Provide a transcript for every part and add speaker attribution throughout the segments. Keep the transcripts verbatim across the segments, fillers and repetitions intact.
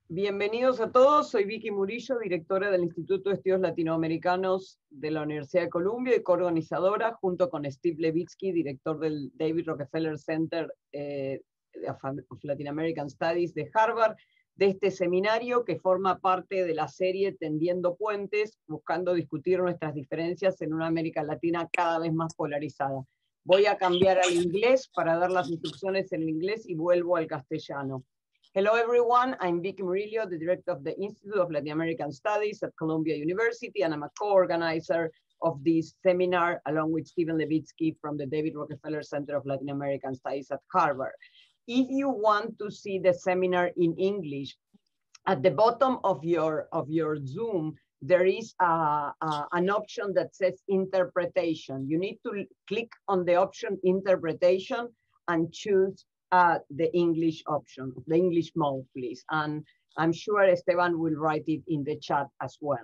Speaker 1: Bienvenidos a todos, soy Vicky Murillo, directora del Instituto de Estudios Latinoamericanos de la Universidad de Columbia y coorganizadora, junto con Steve Levitsky, director del David Rockefeller Center eh, of Latin American Studies de Harvard, de este seminario que forma parte de la serie Tendiendo Puentes, buscando discutir nuestras diferencias en una América Latina cada vez más polarizada. Voy a cambiar al inglés para dar las instrucciones en inglés y vuelvo al castellano. Hello everyone, I'm Vicky Murillo, the director of the Institute of Latin American Studies at Columbia University, and I'm a co-organizer of this seminar along with Stephen Levitsky from the David Rockefeller Center of Latin American Studies at Harvard. If you want to see the seminar in English, at the bottom of your, of your Zoom, there is a, a, an option that says interpretation. You need to click on the option interpretation and choose Uh, the English option, the English mode, please. And I'm sure Esteban will write it in the chat as well.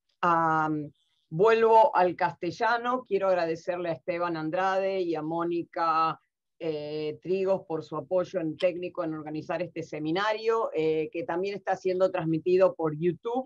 Speaker 1: Um, vuelvo al castellano. Quiero agradecerle a Esteban Andrade y a Mónica eh, Trigos por su apoyo en técnico en organizar este seminario, eh, que también está siendo transmitido por YouTube.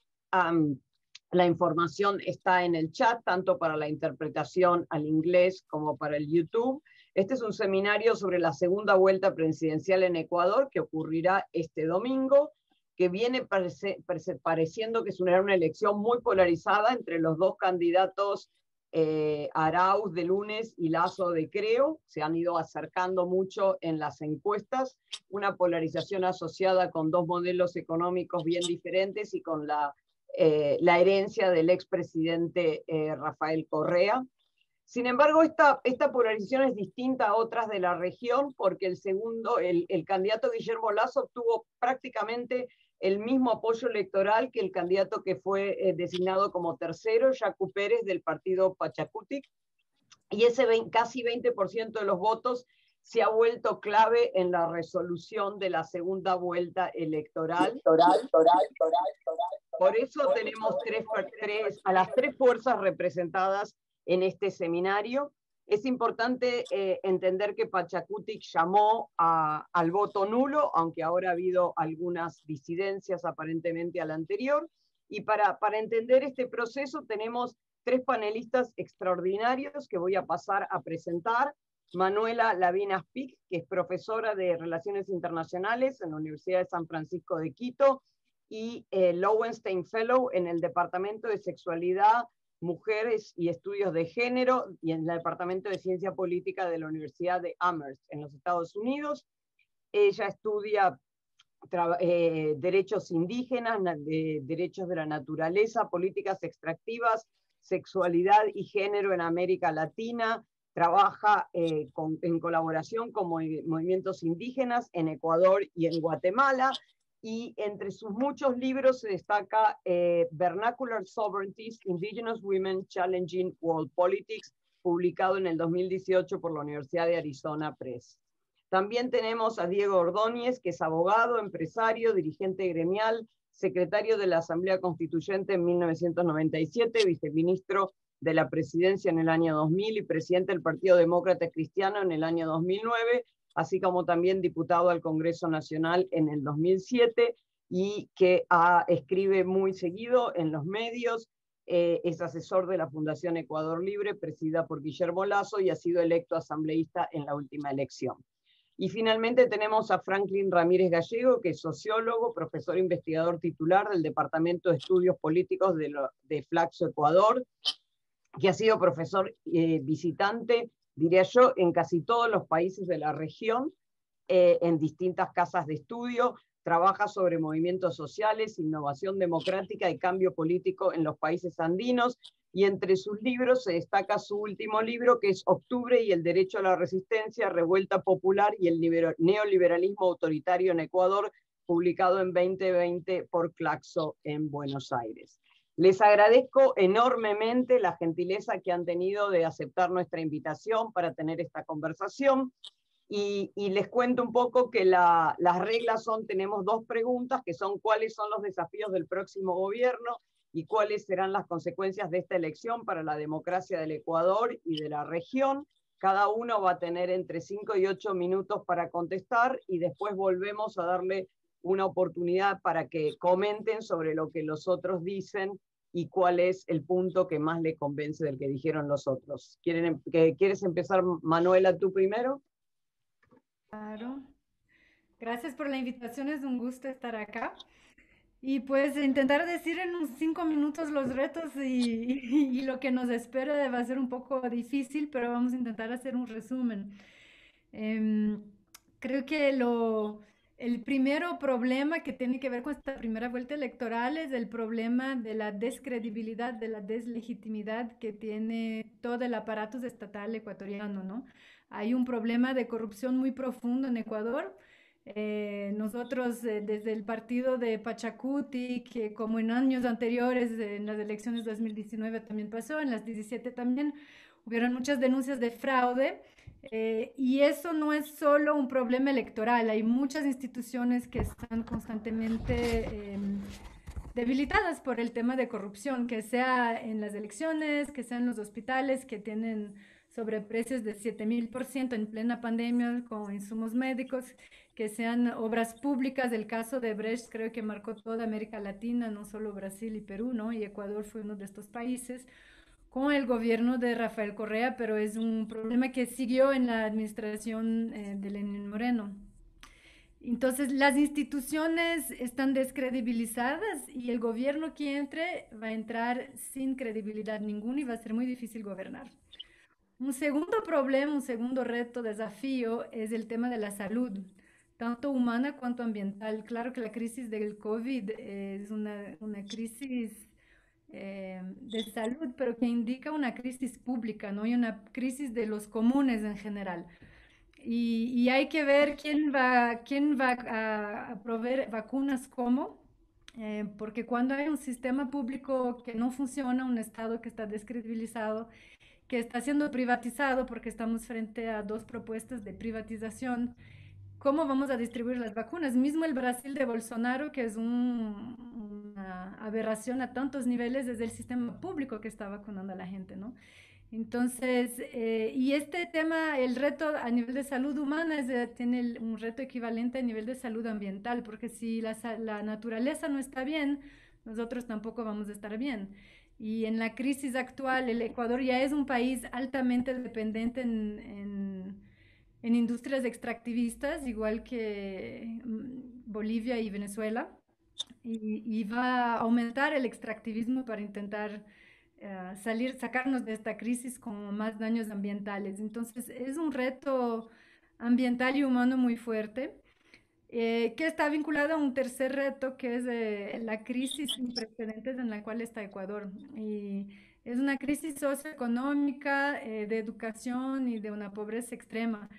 Speaker 1: Um, la información está en el chat, tanto para la interpretación al inglés como para el YouTube. Este es un seminario sobre la segunda vuelta presidencial en Ecuador que ocurrirá este domingo, que viene parece, parece, pareciendo que es una, una elección muy polarizada entre los dos candidatos, eh, Arauz de Lunes y Lasso de Creo. Se han ido acercando mucho en las encuestas, una polarización asociada con dos modelos económicos bien diferentes y con la, eh, la herencia del expresidente eh, Rafael Correa. Sin embargo, esta, esta polarización es distinta a otras de la región porque el segundo, el, el candidato Guillermo Lasso obtuvo prácticamente el mismo apoyo electoral que el candidato que fue eh, designado como tercero, Yacu Pérez, del partido Pachacutic, y ese veinte, casi veinte por ciento de los votos se ha vuelto clave en la resolución de la segunda vuelta electoral. electoral, electoral, electoral. Por eso tenemos tres, tres, a las tres fuerzas representadas en este seminario. Es importante eh, entender que Pachacutic llamó a, al voto nulo, aunque ahora ha habido algunas disidencias aparentemente al anterior. Y para, para entender este proceso tenemos tres panelistas extraordinarios que voy a pasar a presentar. Manuela Lavinas Pic, que es profesora de Relaciones Internacionales en la Universidad de San Francisco de Quito, y eh, Lowenstein Fellow en el Departamento de Sexualidad, Mujeres y Estudios de Género y en el Departamento de Ciencia Política de la Universidad de Amherst en los Estados Unidos. Ella estudia eh, derechos indígenas, de, derechos de la naturaleza, políticas extractivas, sexualidad y género en América Latina. Trabaja eh, con, en colaboración con movimientos indígenas en Ecuador y en Guatemala. Y entre sus muchos libros se destaca eh, Vernacular Sovereignties, Indigenous Women Challenging World Politics, publicado en el dos mil dieciocho por la Universidad de Arizona Press. También tenemos a Diego Ordóñez, que es abogado, empresario, dirigente gremial, secretario de la Asamblea Constituyente en mil novecientos noventa y siete, viceministro de la Presidencia en el año dos mil y presidente del Partido Demócrata Cristiano en el año dos mil nueve, así como también diputado al Congreso Nacional en el dos mil siete, y que ah, escribe muy seguido en los medios, eh, es asesor de la Fundación Ecuador Libre, presidida por Guillermo Lasso, y ha sido electo asambleísta en la última elección. Y finalmente tenemos a Franklin Ramírez Gallego, que es sociólogo, profesor investigador titular del Departamento de Estudios Políticos de, lo, de Flaxo, Ecuador, que ha sido profesor eh, visitante, diría yo, en casi todos los países de la región, eh, en distintas casas de estudio. Trabaja sobre movimientos sociales, innovación democrática y cambio político en los países andinos, y entre sus libros se destaca su último libro, que es Octubre y el Derecho a la Resistencia, Revuelta Popular y el Neoliberalismo Autoritario en Ecuador, publicado en veinte veinte por Claxo en Buenos Aires. Les agradezco enormemente la gentileza que han tenido de aceptar nuestra invitación para tener esta conversación. Y, y les cuento un poco que la, las reglas son, tenemos dos preguntas, que son cuáles son los desafíos del próximo gobierno y cuáles serán las consecuencias de esta elección para la democracia del Ecuador y de la región. Cada uno va a tener entre cinco y ocho minutos para contestar y después volvemos a darle una oportunidad para que comenten sobre lo que los otros dicen y cuál es el punto que más le convence del que dijeron los otros. ¿Quieren, que, ¿Quieres empezar, Manuela, tú primero?
Speaker 2: Claro. Gracias por la invitación, es un gusto estar acá. Y pues intentar decir en unos cinco minutos los retos y, y- y lo que nos espera va a ser un poco difícil, pero vamos a intentar hacer un resumen. Em, Creo que lo, el primero problema que tiene que ver con esta primera vuelta electoral es el problema de la descredibilidad, de la deslegitimidad que tiene todo el aparato estatal ecuatoriano, ¿no? Hay un problema de corrupción muy profundo en Ecuador. Eh, nosotros eh, desde el partido de Pachacuti, que como en años anteriores, eh, en las elecciones dos mil diecinueve también pasó, en las diecisiete también, hubieron muchas denuncias de fraude. Eh, y eso no es solo un problema electoral, hay muchas instituciones que están constantemente eh, debilitadas por el tema de corrupción, que sea en las elecciones, que sea en los hospitales, que tienen sobreprecios de siete mil por ciento en plena pandemia con insumos médicos, que sean obras públicas. El caso de Brecht creo que marcó toda América Latina, no solo Brasil y Perú, ¿no? Y Ecuador fue uno de estos países con el gobierno de Rafael Correa, pero es un problema que siguió en la administración eh, de Lenín Moreno. Entonces, las instituciones están descredibilizadas y el gobierno que entre va a entrar sin credibilidad ninguna y va a ser muy difícil gobernar. Un segundo problema, un segundo reto, desafío es el tema de la salud, tanto humana cuanto ambiental. Claro que la crisis del COVID es una, una crisis eh, de salud, pero que indica una crisis pública, ¿no? Y una crisis de los comunes en general. Y, y hay que ver quién va, quién va a, a proveer vacunas cómo, eh, porque cuando hay un sistema público que no funciona, un Estado que está descredibilizado, que está siendo privatizado, porque estamos frente a dos propuestas de privatización, ¿cómo vamos a distribuir las vacunas? Mismo el Brasil de Bolsonaro, que es un, una aberración a tantos niveles, es el sistema público que está vacunando a la gente, ¿no? Entonces, eh, y este tema, el reto a nivel de salud humana es, eh, tiene el- un reto equivalente a nivel de salud ambiental, porque si la, sa- la naturaleza no está bien, nosotros tampoco vamos a estar bien. Y en la crisis actual, el Ecuador ya es un país altamente dependiente en, en en industrias extractivistas, igual que mm, Bolivia y Venezuela, y, y va a aumentar el extractivismo para intentar eh, salir, sacarnos de esta crisis con más daños ambientales. Entonces, es un reto ambiental y humano muy fuerte, eh, que está vinculado a un tercer reto, que es eh, la crisis sin precedentes en la cual está Ecuador. Y es una crisis socioeconómica, eh, de educación y de una pobreza extrema.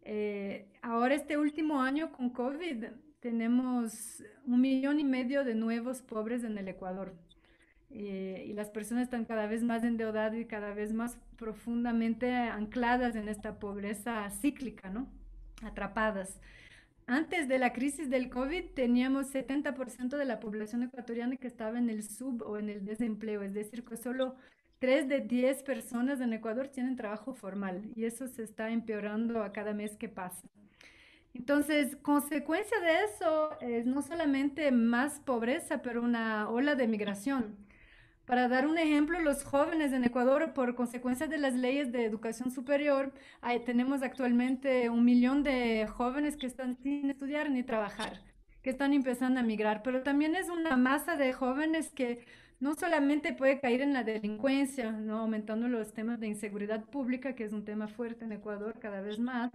Speaker 2: Eh, ahora, este último año con COVID, tenemos un millón y medio de nuevos pobres en el Ecuador. Eh, y las personas están cada vez más endeudadas y cada vez más profundamente ancladas en esta pobreza cíclica, ¿no? Atrapadas. Antes de la crisis del COVID teníamos setenta por ciento de la población ecuatoriana que estaba en el sub o en el desempleo, es decir, que solo tres de diez personas en Ecuador tienen trabajo formal y eso se está empeorando a cada mes que pasa. Entonces, consecuencia de eso es no solamente más pobreza, pero una ola de migración. Para dar un ejemplo, los jóvenes en Ecuador, por consecuencia de las leyes de educación superior, hay- tenemos actualmente un millón de jóvenes que están sin estudiar ni trabajar, que están empezando a migrar, pero también es una masa de jóvenes que no solamente puede caer en la delincuencia, ¿no? Aumentando los temas de inseguridad pública, que es un tema fuerte en Ecuador cada vez más,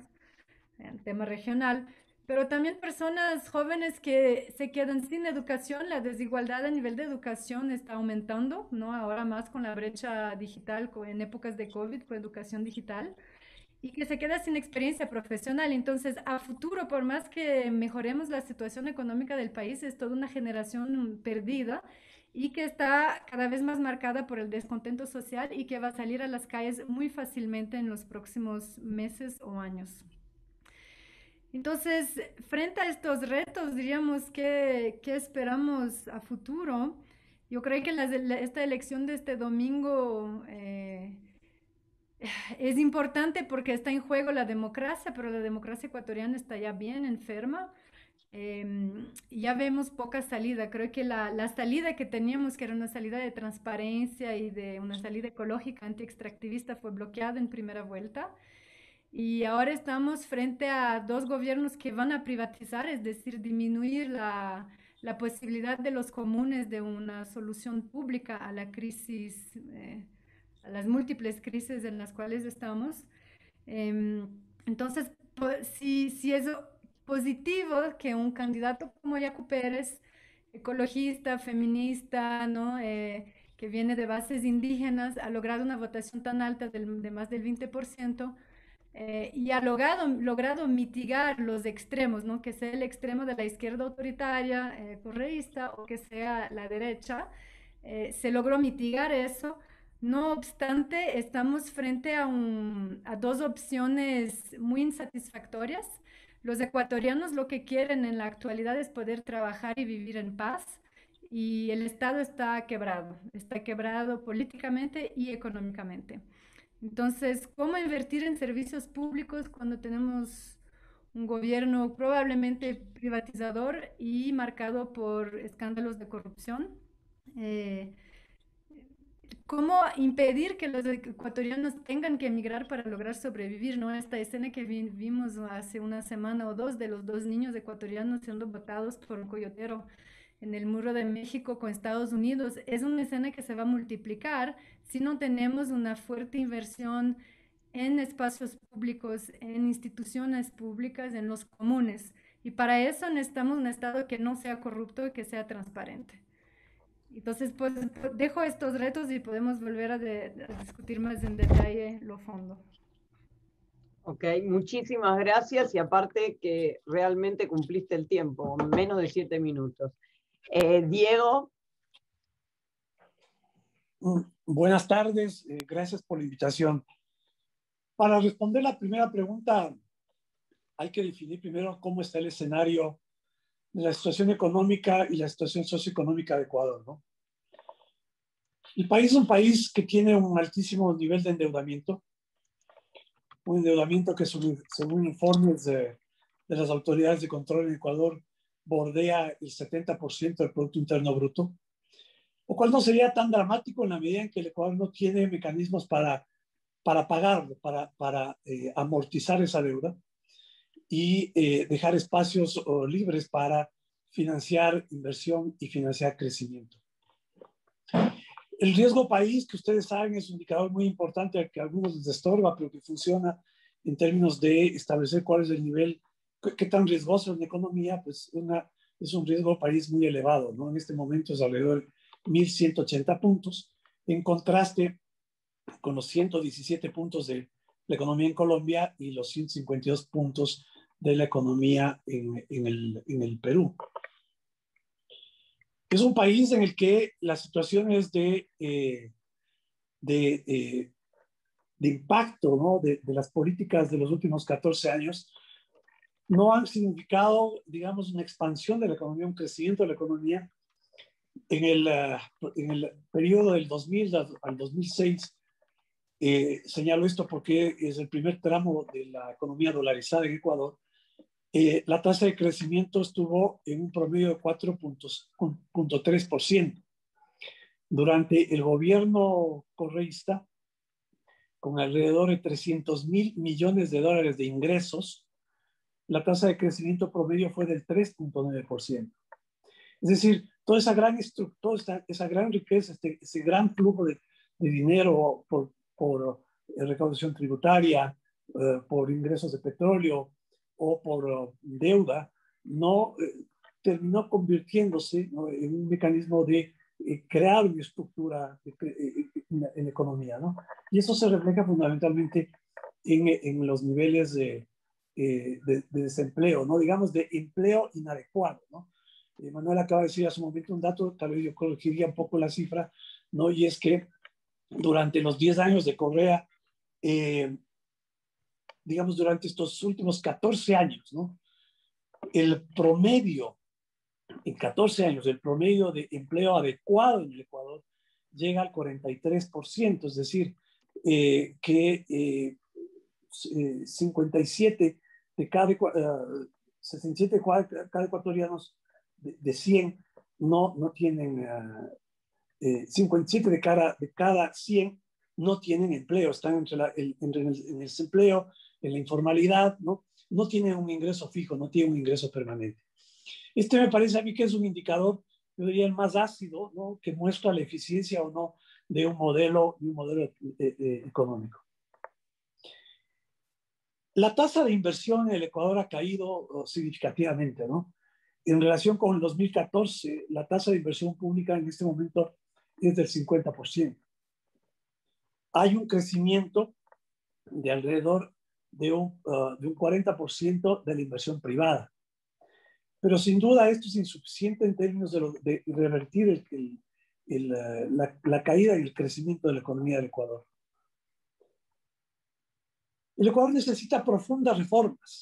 Speaker 2: en tema regional, pero también personas jóvenes que se quedan sin educación. La desigualdad a nivel de educación está aumentando, ¿no? Ahora más con la brecha digital, en épocas de COVID, con educación digital, y que se queda sin experiencia profesional. Entonces, a futuro, por más que mejoremos la situación económica del país, es toda una generación perdida y que está cada vez más marcada por el descontento social y que va a salir a las calles muy fácilmente en los próximos meses o años. Entonces, frente a estos retos, diríamos que, que esperamos a futuro. Yo creo que las- la- esta elección de este domingo eh, es importante porque está en juego la democracia, pero la democracia ecuatoriana está ya bien enferma. eh, ya vemos poca salida. Creo que la, la salida que teníamos, que era una salida de transparencia y de una salida ecológica anti-extractivista, fue bloqueada en primera vuelta. Y ahora estamos frente a dos gobiernos que van a privatizar, es decir, disminuir la, la posibilidad de los comunes de una solución pública a la crisis, eh, a las múltiples crisis en las cuales estamos. Eh, entonces, si, si es positivo que un candidato como Yacu Pérez, ecologista, feminista, ¿no? Eh, que viene de bases indígenas, ha logrado una votación tan alta del, de más del veinte por ciento, eh, y ha logrado, logrado mitigar los extremos, ¿no? Que sea el extremo de la izquierda autoritaria, eh, correísta, o que sea la derecha, eh, se logró mitigar eso. No obstante, estamos frente a, un, a dos opciones muy insatisfactorias. Los ecuatorianos lo que quieren en la actualidad es poder trabajar y vivir en paz, y el Estado está quebrado, está quebrado políticamente y económicamente. Entonces, ¿cómo invertir en servicios públicos cuando tenemos un gobierno probablemente privatizador y marcado por escándalos de corrupción? Eh, ¿Cómo impedir que los ecuatorianos tengan que emigrar para lograr sobrevivir? ¿No? Esta escena que vi- vimos hace una semana o dos de los dos niños ecuatorianos siendo botados por un coyotero en el muro de México con Estados Unidos, es una escena que se va a multiplicar si no tenemos una fuerte inversión en espacios públicos, en instituciones públicas, en los comunes. Y para eso necesitamos un Estado que no sea corrupto y que sea transparente. Entonces, pues dejo estos retos y podemos volver a, de, a discutir más en detalle lo fondo.
Speaker 1: Ok, muchísimas gracias y aparte que realmente cumpliste el tiempo, menos de siete minutos. Eh, Diego.
Speaker 3: Buenas tardes, eh, gracias por la invitación. Para responder la primera pregunta, hay que definir primero cómo está el escenario de la situación económica y la situación socioeconómica de Ecuador, ¿no? El país es un país que tiene un altísimo nivel de endeudamiento, un endeudamiento que según informes de, de las autoridades de control en Ecuador bordea el setenta por ciento del Producto Interno Bruto, lo cual no sería tan dramático en la medida en que el Ecuador no tiene mecanismos para, para pagarlo, para, para eh, amortizar esa deuda y eh, dejar espacios oh, libres para financiar inversión y financiar crecimiento. El riesgo país, que ustedes saben, es un indicador muy importante al que a algunos les estorba, pero que funciona en términos de establecer cuál es el nivel, qué, qué tan riesgoso es la economía, pues una, es un riesgo país muy elevado, ¿no? En este momento es alrededor de mil ciento ochenta puntos, en contraste con los ciento diecisiete puntos de la economía en Colombia y los ciento cincuenta y dos puntos de la economía en, en, el, en el Perú. Es un país en el que las situaciones de, eh, de, eh, de impacto, ¿no? de, de las políticas de los últimos catorce años no han significado, digamos, una expansión de la economía, un crecimiento de la economía. En el, uh, en el periodo del dos mil al dos mil seis, eh, señalo esto porque es el primer tramo de la economía dolarizada en Ecuador, eh, la tasa de crecimiento estuvo en un promedio de cuatro punto tres por ciento. Durante el gobierno correísta, con alrededor de trescientos mil millones de dólares de ingresos, la tasa de crecimiento promedio fue del tres punto nueve por ciento. Es decir, toda esa gran estructura, esa, esa gran riqueza, este, ese gran flujo de, de dinero por, por eh, recaudación tributaria, eh, por ingresos de petróleo o por uh, deuda, no eh, terminó convirtiéndose, ¿no?, en un mecanismo de eh, crear una estructura de, eh, en, en la economía, ¿no? Y eso se refleja fundamentalmente en, en los niveles de, eh, de, de desempleo, ¿no? Digamos, de empleo inadecuado, ¿no? Eh, Manuel acaba de decir hace un momento un dato, tal vez yo corregiría un poco la cifra, ¿no? Y es que durante los diez años de Correa, eh, digamos, durante estos últimos catorce años, ¿no?, el promedio, en catorce años, el promedio de empleo adecuado en el Ecuador llega al cuarenta y tres por ciento, es decir, eh, que eh, cincuenta y siete de cada, uh, sesenta y siete cada ecuatorianos de, de cien no, no tienen, uh, eh, cincuenta y siete de cada, de cada cien no tienen empleo, están entre, la, el, entre el, en el desempleo, en la informalidad, ¿no? No tienen un ingreso fijo, no tienen un ingreso permanente. Este me parece a mí que es un indicador, yo diría el más ácido, ¿no? Que muestra la eficiencia o no de un modelo, de un modelo eh, eh, económico. La tasa de inversión en el Ecuador ha caído significativamente, ¿no? En relación con el dos mil catorce, la tasa de inversión pública en este momento es del cincuenta por ciento. Hay un crecimiento de alrededor de un, uh, de un cuarenta por ciento de la inversión privada. Pero sin duda esto es insuficiente en términos de, lo, de revertir el, el, el, uh, la, la caída y el crecimiento de la economía del Ecuador. El Ecuador necesita profundas reformas.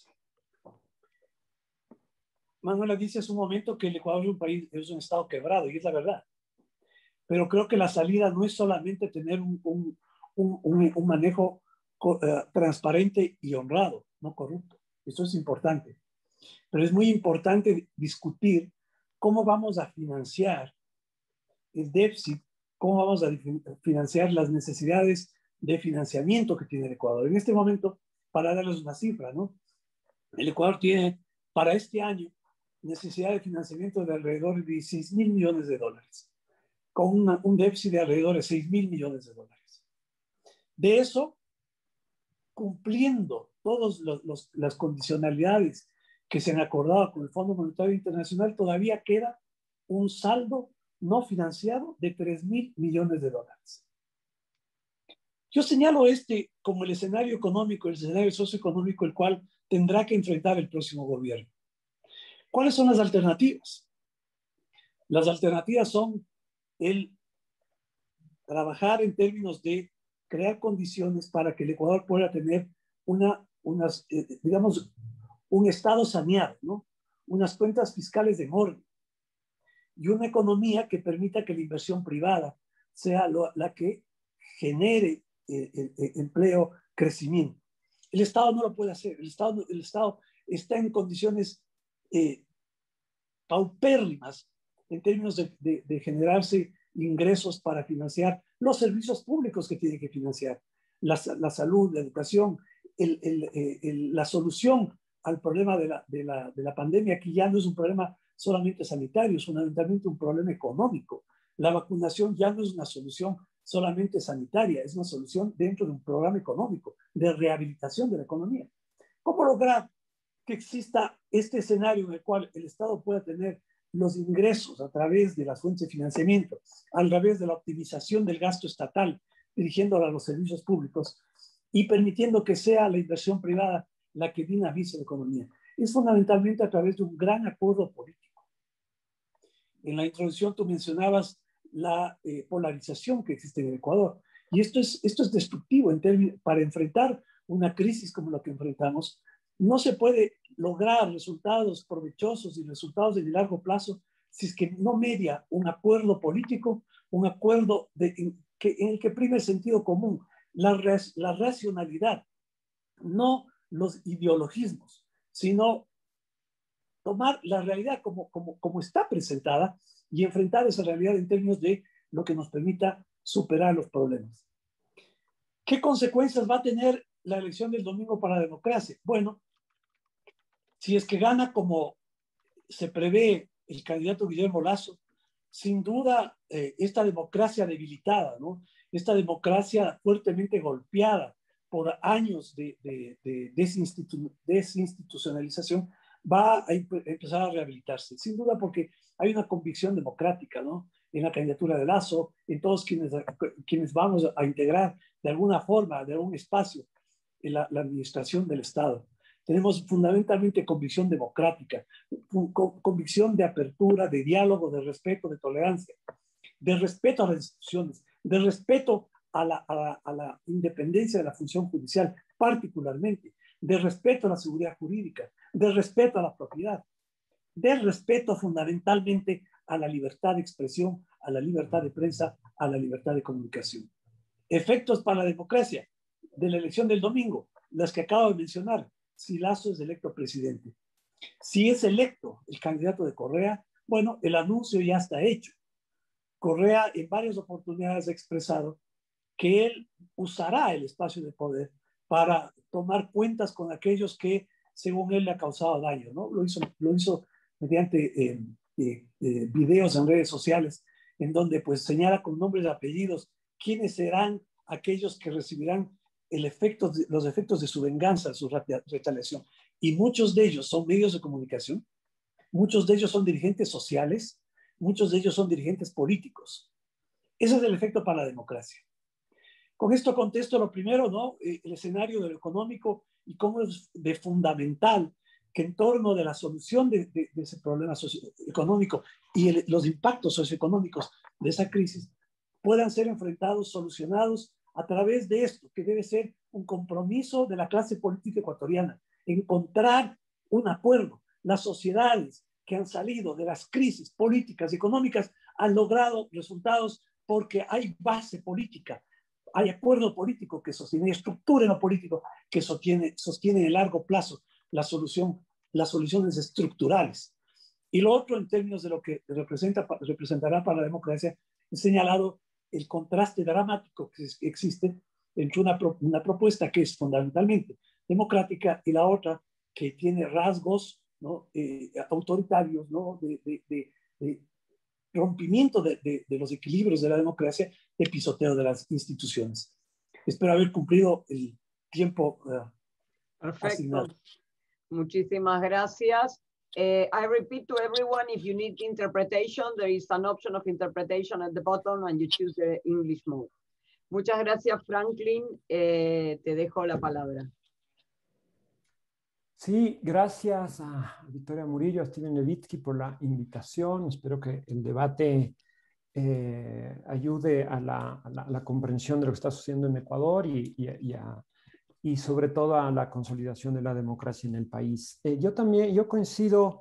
Speaker 3: Manuela dice hace un momento que el Ecuador es un país, es un estado quebrado, y es la verdad. Pero creo que la salida no es solamente tener un, un, un, un, un manejo uh, transparente y honrado, no corrupto. Eso es importante. Pero es muy importante discutir cómo vamos a financiar el déficit, cómo vamos a financiar las necesidades de financiamiento que tiene el Ecuador. En este momento, para darles una cifra, ¿no? El Ecuador tiene para este año necesidad de financiamiento de alrededor de dieciséis mil millones de dólares, con una, un déficit de alrededor de seis mil millones de dólares. De eso, cumpliendo todas las condicionalidades que se han acordado con el Fondo Monetario Internacional, todavía queda un saldo no financiado de tres mil millones de dólares. Yo señalo este como el escenario económico, el escenario socioeconómico, el cual tendrá que enfrentar el próximo gobierno. ¿Cuáles son las alternativas? Las alternativas son el trabajar en términos de crear condiciones para que el Ecuador pueda tener una, unas, eh, digamos, un estado saneado, ¿no? Unas cuentas fiscales en orden y una economía que permita que la inversión privada sea lo, la que genere eh, eh, eh, empleo, crecimiento. El Estado no lo puede hacer. El Estado, el Estado está en condiciones eh, paupérrimas en términos de, de, de generarse ingresos para financiar los servicios públicos que tiene que financiar, la, la salud, la educación, el, el, el, la solución al problema de la, de, la, de la pandemia, que ya no es un problema solamente sanitario, es fundamentalmente un problema económico. La vacunación ya no es una solución solamente sanitaria, es una solución dentro de un programa económico de rehabilitación de la economía. ¿Cómo lograr que exista este escenario en el cual el Estado pueda tener los ingresos a través de las fuentes de financiamiento, a través de la optimización del gasto estatal, dirigiéndolo a los servicios públicos y permitiendo que sea la inversión privada la que dinamice la economía? Es fundamentalmente a través de un gran acuerdo político. En la introducción tú mencionabas la eh, polarización que existe en el Ecuador, y esto es, esto es destructivo en términos, para enfrentar una crisis como la que enfrentamos. No se puede lograr resultados provechosos y resultados de largo plazo si es que no media un acuerdo político, un acuerdo de, en, que, en el que prime el sentido común, la, la racionalidad, no los ideologismos, sino tomar la realidad como, como, como está presentada y enfrentar esa realidad en términos de lo que nos permita superar los problemas. ¿Qué consecuencias va a tener la elección del domingo para la democracia? Bueno, si es que gana como se prevé el candidato Guillermo Lasso, sin duda eh, esta democracia debilitada, ¿no? Esta democracia fuertemente golpeada por años de, de, de desinstitu desinstitucionalización, va a empezar a rehabilitarse, sin duda, porque hay una convicción democrática, ¿no? En la candidatura de Lasso, en todos quienes, quienes vamos a integrar de alguna forma, de algún espacio, en la, la administración del Estado. Tenemos fundamentalmente convicción democrática, convicción de apertura, de diálogo, de respeto, de tolerancia, de respeto a las instituciones, de respeto a la, a la, a la independencia de la función judicial, particularmente, de respeto a la seguridad jurídica, de respeto a la propiedad, de respeto fundamentalmente a la libertad de expresión, a la libertad de prensa, a la libertad de comunicación. Efectos para la democracia de la elección del domingo, las que acabo de mencionar, si Lasso es electo presidente. Si es electo el candidato de Correa, bueno, el anuncio ya está hecho. Correa en varias oportunidades ha expresado que él usará el espacio de poder para tomar cuentas con aquellos que, según él, le ha causado daño, ¿no? Lo hizo, lo hizo mediante eh, eh, eh, videos en redes sociales, en donde pues señala con nombres y apellidos quiénes serán aquellos que recibirán el efecto de, los efectos de su venganza, su retaliación. Y muchos de ellos son medios de comunicación, muchos de ellos son dirigentes sociales, muchos de ellos son dirigentes políticos. Ese es el efecto para la democracia. Con esto contesto lo primero, ¿no? El escenario de lo económico y cómo es de fundamental que en torno de la solución de, de, de ese problema socioeconómico y el, los impactos socioeconómicos de esa crisis puedan ser enfrentados, solucionados a través de esto, que debe ser un compromiso de la clase política ecuatoriana, encontrar un acuerdo. Las sociedades que han salido de las crisis políticas y económicas han logrado resultados porque hay base política, hay acuerdo político que sostiene, hay estructura en lo político que sostiene, sostiene en el largo plazo la solución, las soluciones estructurales. Y lo otro, en términos de lo que representa, representará para la democracia, he señalado el contraste dramático que existe entre una, una propuesta que es fundamentalmente democrática y la otra que tiene rasgos, ¿no? eh, autoritarios, ¿no? de, de, de, de rompimiento de, de, de los equilibrios de la democracia, de pisoteo de las instituciones. Espero haber cumplido el tiempo uh,
Speaker 1: Perfecto.
Speaker 3: asignado.
Speaker 1: Muchísimas gracias. Uh, I repeat to everyone, if you need interpretation, there is an option of interpretation at the bottom and you choose the English mode. Muchas gracias, Franklin. Eh, te dejo la palabra.
Speaker 4: Sí, gracias a Victoria Murillo, a Steven Levitsky por la invitación. Espero que el debate eh, ayude a la, a, la, a la comprensión de lo que está sucediendo en Ecuador y, y, y, a, y sobre todo a la consolidación de la democracia en el país. Eh, yo también, yo coincido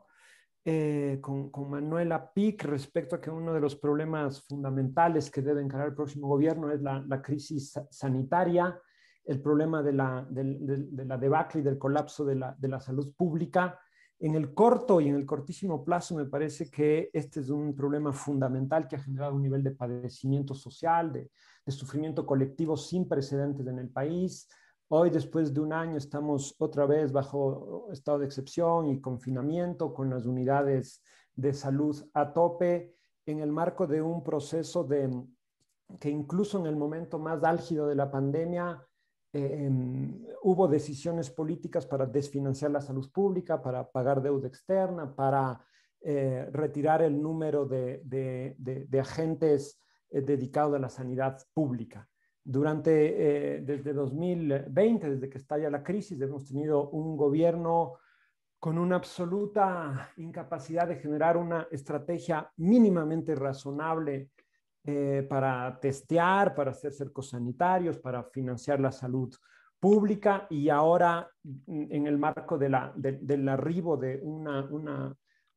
Speaker 4: eh, con, con Manuela Pic respecto a que uno de los problemas fundamentales que debe encarar el próximo gobierno es la, la crisis sanitaria, el problema de la, de, de, de la debacle y del colapso de la, de la salud pública. En el corto y en el cortísimo plazo me parece que este es un problema fundamental que ha generado un nivel de padecimiento social, de, de sufrimiento colectivo sin precedentes en el país. Hoy, después de un año, estamos otra vez bajo estado de excepción y confinamiento con las unidades de salud a tope en el marco de un proceso de, que incluso en el momento más álgido de la pandemia Eh, hubo decisiones políticas para desfinanciar la salud pública, para pagar deuda externa, para eh, retirar el número de, de, de, de agentes eh, dedicados a la sanidad pública. Durante, eh, desde dos mil veinte, desde que estalla la crisis, hemos tenido un gobierno con una absoluta incapacidad de generar una estrategia mínimamente razonable Eh, para testear, para hacer cercos sanitarios, para financiar la salud pública y ahora en el marco de la, de, del arribo de una, una,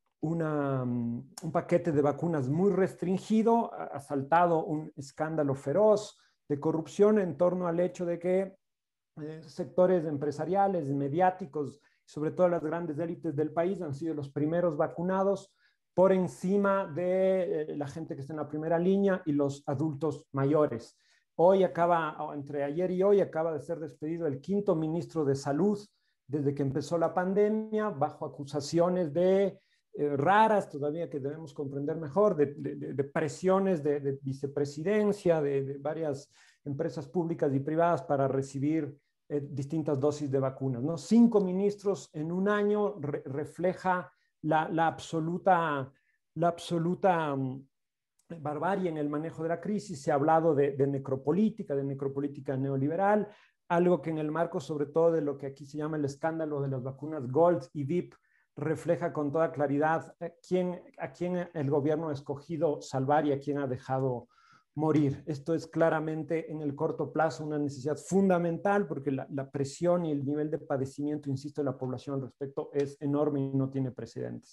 Speaker 4: una, un paquete de vacunas muy restringido, ha saltado un escándalo feroz de corrupción en torno al hecho de que eh, sectores empresariales, mediáticos, sobre todo las grandes élites del país han sido los primeros vacunados por encima de la gente que está en la primera línea y los adultos mayores. Hoy acaba, entre ayer y hoy, acaba de ser despedido el quinto ministro de Salud desde que empezó la pandemia, bajo acusaciones de eh, raras, todavía que debemos comprender mejor, de, de, de presiones de, de vicepresidencia, de, de varias empresas públicas y privadas para recibir eh, distintas dosis de vacunas, ¿no? Cinco ministros en un año re, refleja La, la absoluta, la absoluta um, barbarie en el manejo de la crisis. Se ha hablado de, de necropolítica, de necropolítica neoliberal, algo que en el marco sobre todo de lo que aquí se llama el escándalo de las vacunas Gold y V I P refleja con toda claridad a quién, a quién el gobierno ha escogido salvar y a quién ha dejado morir. Esto es claramente en el corto plazo una necesidad fundamental porque la, la presión y el nivel de padecimiento, insisto, de la población al respecto es enorme y no tiene precedentes.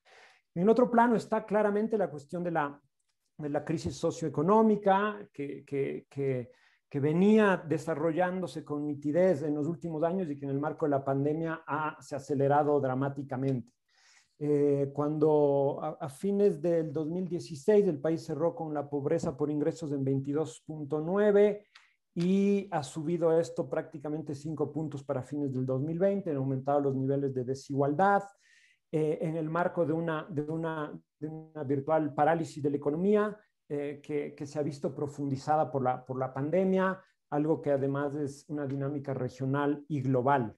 Speaker 4: En otro plano está claramente la cuestión de la, de la crisis socioeconómica que, que, que, que venía desarrollándose con nitidez en los últimos años y que en el marco de la pandemia ha, se ha acelerado dramáticamente. Eh, cuando a, a fines del dos mil dieciséis el país cerró con la pobreza por ingresos en veintidós punto nueve y ha subido esto prácticamente cinco puntos para fines del dos mil veinte, han aumentado los niveles de desigualdad, eh, en el marco de una, de, una, de una virtual parálisis de la economía eh, que, que se ha visto profundizada por la, por la pandemia, algo que además es una dinámica regional y global.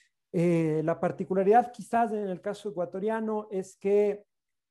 Speaker 4: Eh, la particularidad quizás en el caso ecuatoriano es que,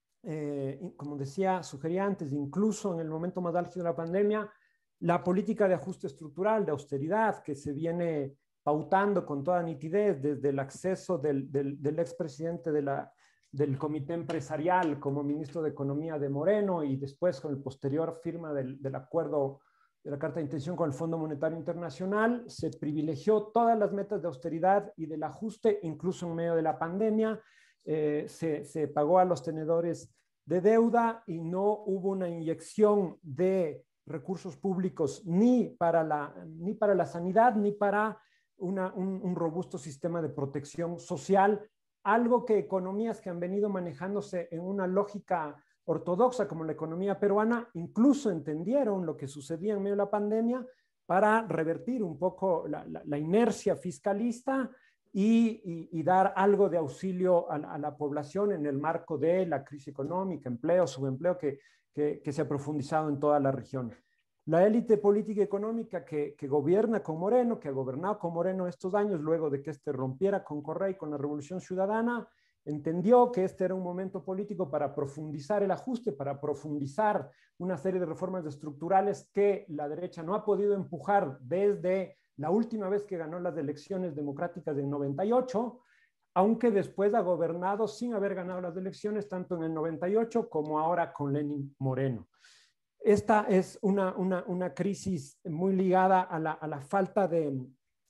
Speaker 4: eh, como decía, sugería antes, incluso en el momento más álgido de la pandemia, la política de ajuste estructural, de austeridad, que se viene pautando con toda nitidez desde el acceso del, del, del expresidente de la, del Comité Empresarial como ministro de Economía de Moreno y después con el posterior firma del, del acuerdo de la Carta de Intención con el Fondo Monetario Internacional, se privilegió todas las metas de austeridad y del ajuste, incluso en medio de la pandemia, eh, se, se pagó a los tenedores de deuda y no hubo una inyección de recursos públicos ni para la, ni para la sanidad, ni para una, un, un robusto sistema de protección social, algo que economías que han venido manejándose en una lógica ortodoxa como la economía peruana, incluso entendieron lo que sucedía en medio de la pandemia para revertir un poco la, la, la inercia fiscalista y, y, y dar algo de auxilio a, a la población en el marco de la crisis económica, empleo, subempleo que, que, que se ha profundizado en toda la región. La élite política y económica que, que gobierna con Moreno, que ha gobernado con Moreno estos años, luego de que este rompiera con Correa y con la Revolución Ciudadana, entendió que este era un momento político para profundizar el ajuste, para profundizar una serie de reformas estructurales que la derecha no ha podido empujar desde la última vez que ganó las elecciones democráticas del noventa y ocho, aunque después ha gobernado sin haber ganado las elecciones, tanto en el noventa y ocho como ahora con Lenin Moreno. Esta es una, una, una crisis muy ligada a la, a la falta de,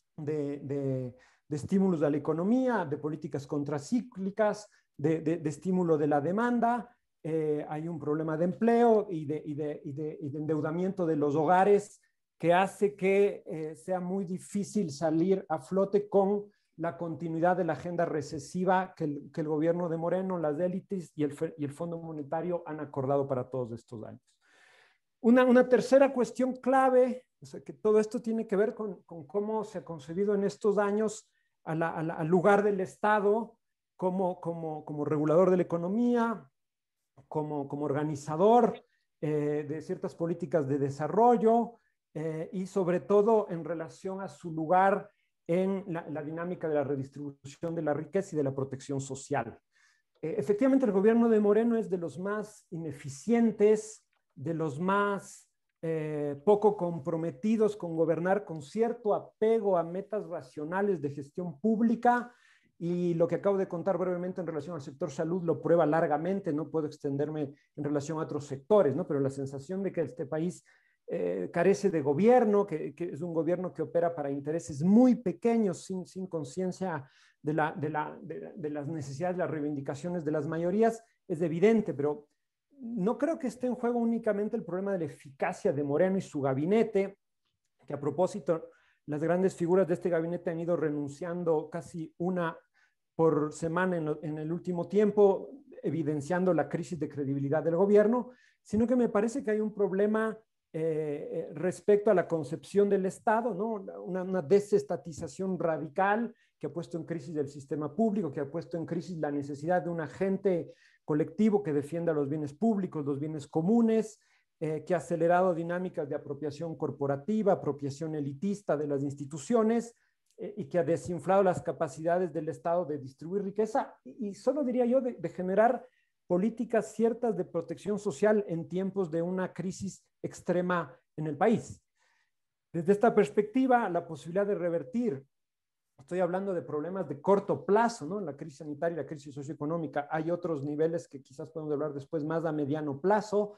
Speaker 4: de, de, de estímulos a la economía, de políticas contracíclicas, de, de, de estímulo de la demanda. Eh, hay un problema de empleo y de, y, de, y, de, y de endeudamiento de los hogares que hace que eh, sea muy difícil salir a flote con la continuidad de la agenda recesiva que el, que el gobierno de Moreno, las élites y el, y el Fondo Monetario han acordado para todos estos años. Una, una tercera cuestión clave, o sea, que todo esto tiene que ver con, con cómo se ha concebido en estos años a la, a la, al lugar del Estado como, como, como regulador de la economía, como, como organizador eh, de ciertas políticas de desarrollo eh, y sobre todo en relación a su lugar en la, la dinámica de la redistribución de la riqueza y de la protección social. Eh, efectivamente, el gobierno de Moreno es de los más ineficientes, de los más eh, poco comprometidos con gobernar con cierto apego a metas racionales de gestión pública, y lo que acabo de contar brevemente en relación al sector salud lo prueba largamente, no puedo extenderme en relación a otros sectores, ¿no? Pero la sensación de que este país eh, carece de gobierno, que, que es un gobierno que opera para intereses muy pequeños, sin, sin conciencia de, la, de, la, de, de las necesidades, las reivindicaciones de las mayorías, es evidente, pero no creo que esté en juego únicamente el problema de la eficacia de Moreno y su gabinete, que a propósito, las grandes figuras de este gabinete han ido renunciando casi una por semana en, lo, en el último tiempo, evidenciando la crisis de credibilidad del gobierno, sino que me parece que hay un problema eh, respecto a la concepción del Estado, ¿no? Una, una desestatización radical que ha puesto en crisis el sistema público, que ha puesto en crisis la necesidad de un agente colectivo que defienda los bienes públicos, los bienes comunes, eh, que ha acelerado dinámicas de apropiación corporativa, apropiación elitista de las instituciones eh, y que ha desinflado las capacidades del Estado de distribuir riqueza y, y solo diría yo de, de generar políticas ciertas de protección social en tiempos de una crisis extrema en el país. Desde esta perspectiva, la posibilidad de revertir, estoy hablando de problemas de corto plazo, ¿no? La crisis sanitaria y la crisis socioeconómica. Hay otros niveles que quizás podemos hablar después más a mediano plazo.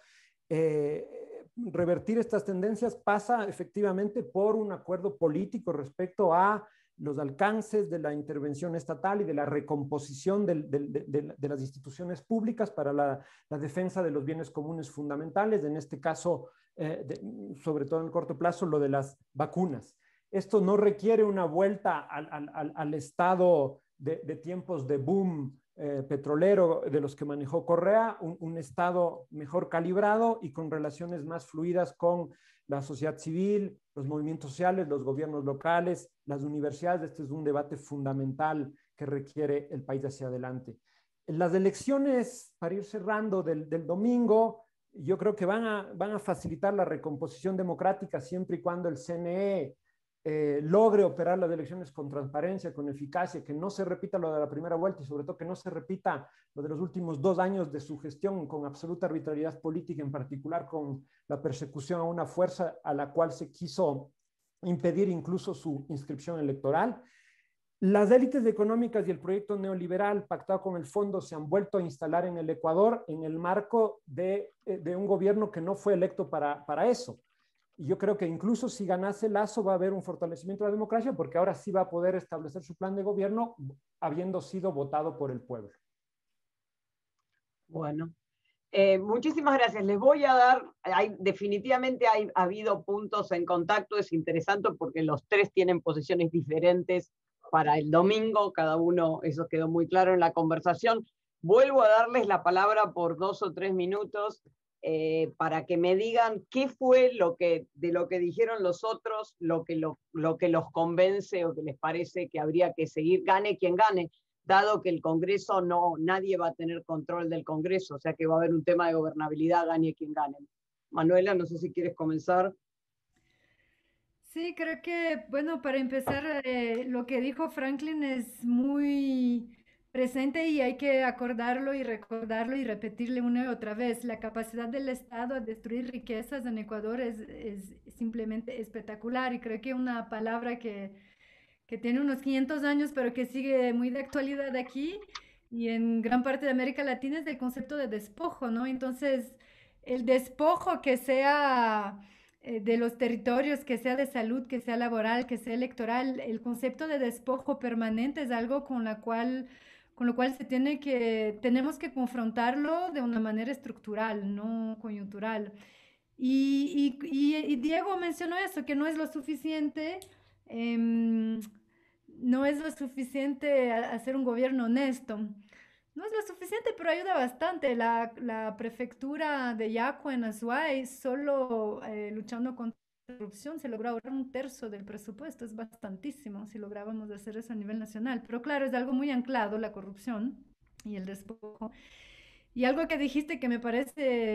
Speaker 4: Eh, revertir estas tendencias pasa efectivamente por un acuerdo político respecto a los alcances de la intervención estatal y de la recomposición de, de, de, de las instituciones públicas para la, la defensa de los bienes comunes fundamentales, en este caso eh, de, sobre todo en el corto plazo, lo de las vacunas. Esto no requiere una vuelta al, al, al estado de, de tiempos de boom eh, petrolero de los que manejó Correa, un, un estado mejor calibrado y con relaciones más fluidas con la sociedad civil, los movimientos sociales, los gobiernos locales, las universidades. Este es un debate fundamental que requiere el país hacia adelante. Las elecciones, para ir cerrando, del, del domingo, yo creo que van a, van a facilitar la recomposición democrática siempre y cuando el C N E eh, logre operar las elecciones con transparencia, con eficacia, que no se repita lo de la primera vuelta y sobre todo que no se repita lo de los últimos dos años de su gestión con absoluta arbitrariedad política, en particular con la persecución a una fuerza a la cual se quiso impedir incluso su inscripción electoral. Las élites económicas y el proyecto neoliberal pactado con el fondo se han vuelto a instalar en el Ecuador en el marco de, de un gobierno que no fue electo para, para eso. Y yo creo que incluso si ganase Lasso va a haber un fortalecimiento de la democracia porque ahora sí va a poder establecer su plan de gobierno habiendo sido votado por el pueblo.
Speaker 1: Bueno, eh, muchísimas gracias. Les voy a dar, hay, definitivamente hay, ha habido puntos en contacto, es interesante porque los tres tienen posiciones diferentes para el domingo, cada uno, eso quedó muy claro en la conversación. Vuelvo a darles la palabra por dos o tres minutos eh, para que me digan qué fue lo que, de lo que dijeron los otros, lo que, lo, lo que los convence o que les parece que habría que seguir, gane quien gane, dado que el Congreso no, nadie va a tener control del Congreso, o sea que va a haber un tema de gobernabilidad, gane quien gane. Manuela, no sé si quieres comenzar.
Speaker 2: Sí, creo que, bueno, para empezar, eh, lo que dijo Franklin es muy presente y hay que acordarlo y recordarlo y repetirle una y otra vez. La capacidad del Estado a destruir riquezas en Ecuador es, es simplemente espectacular y creo que una palabra que, que tiene unos quinientos años pero que sigue muy de actualidad aquí y en gran parte de América Latina es el concepto de despojo, ¿no? Entonces, el despojo que sea eh, de los territorios, que sea de salud, que sea laboral, que sea electoral, el concepto de despojo permanente es algo con la cual, con lo cual se tiene que, tenemos que confrontarlo de una manera estructural, no coyuntural. Y, y- y- y Diego mencionó eso, que no es lo suficiente, em, no es lo suficiente a- hacer un gobierno honesto. No es lo suficiente, pero ayuda bastante. La, la prefectura de Yaco en Azuay, solo eh, luchando contra la corrupción, se logró ahorrar un tercio del presupuesto. Es bastantísimo si lográbamos hacer eso a nivel nacional. Pero claro, es algo muy anclado, la corrupción y el despojo. Y algo que dijiste que me parece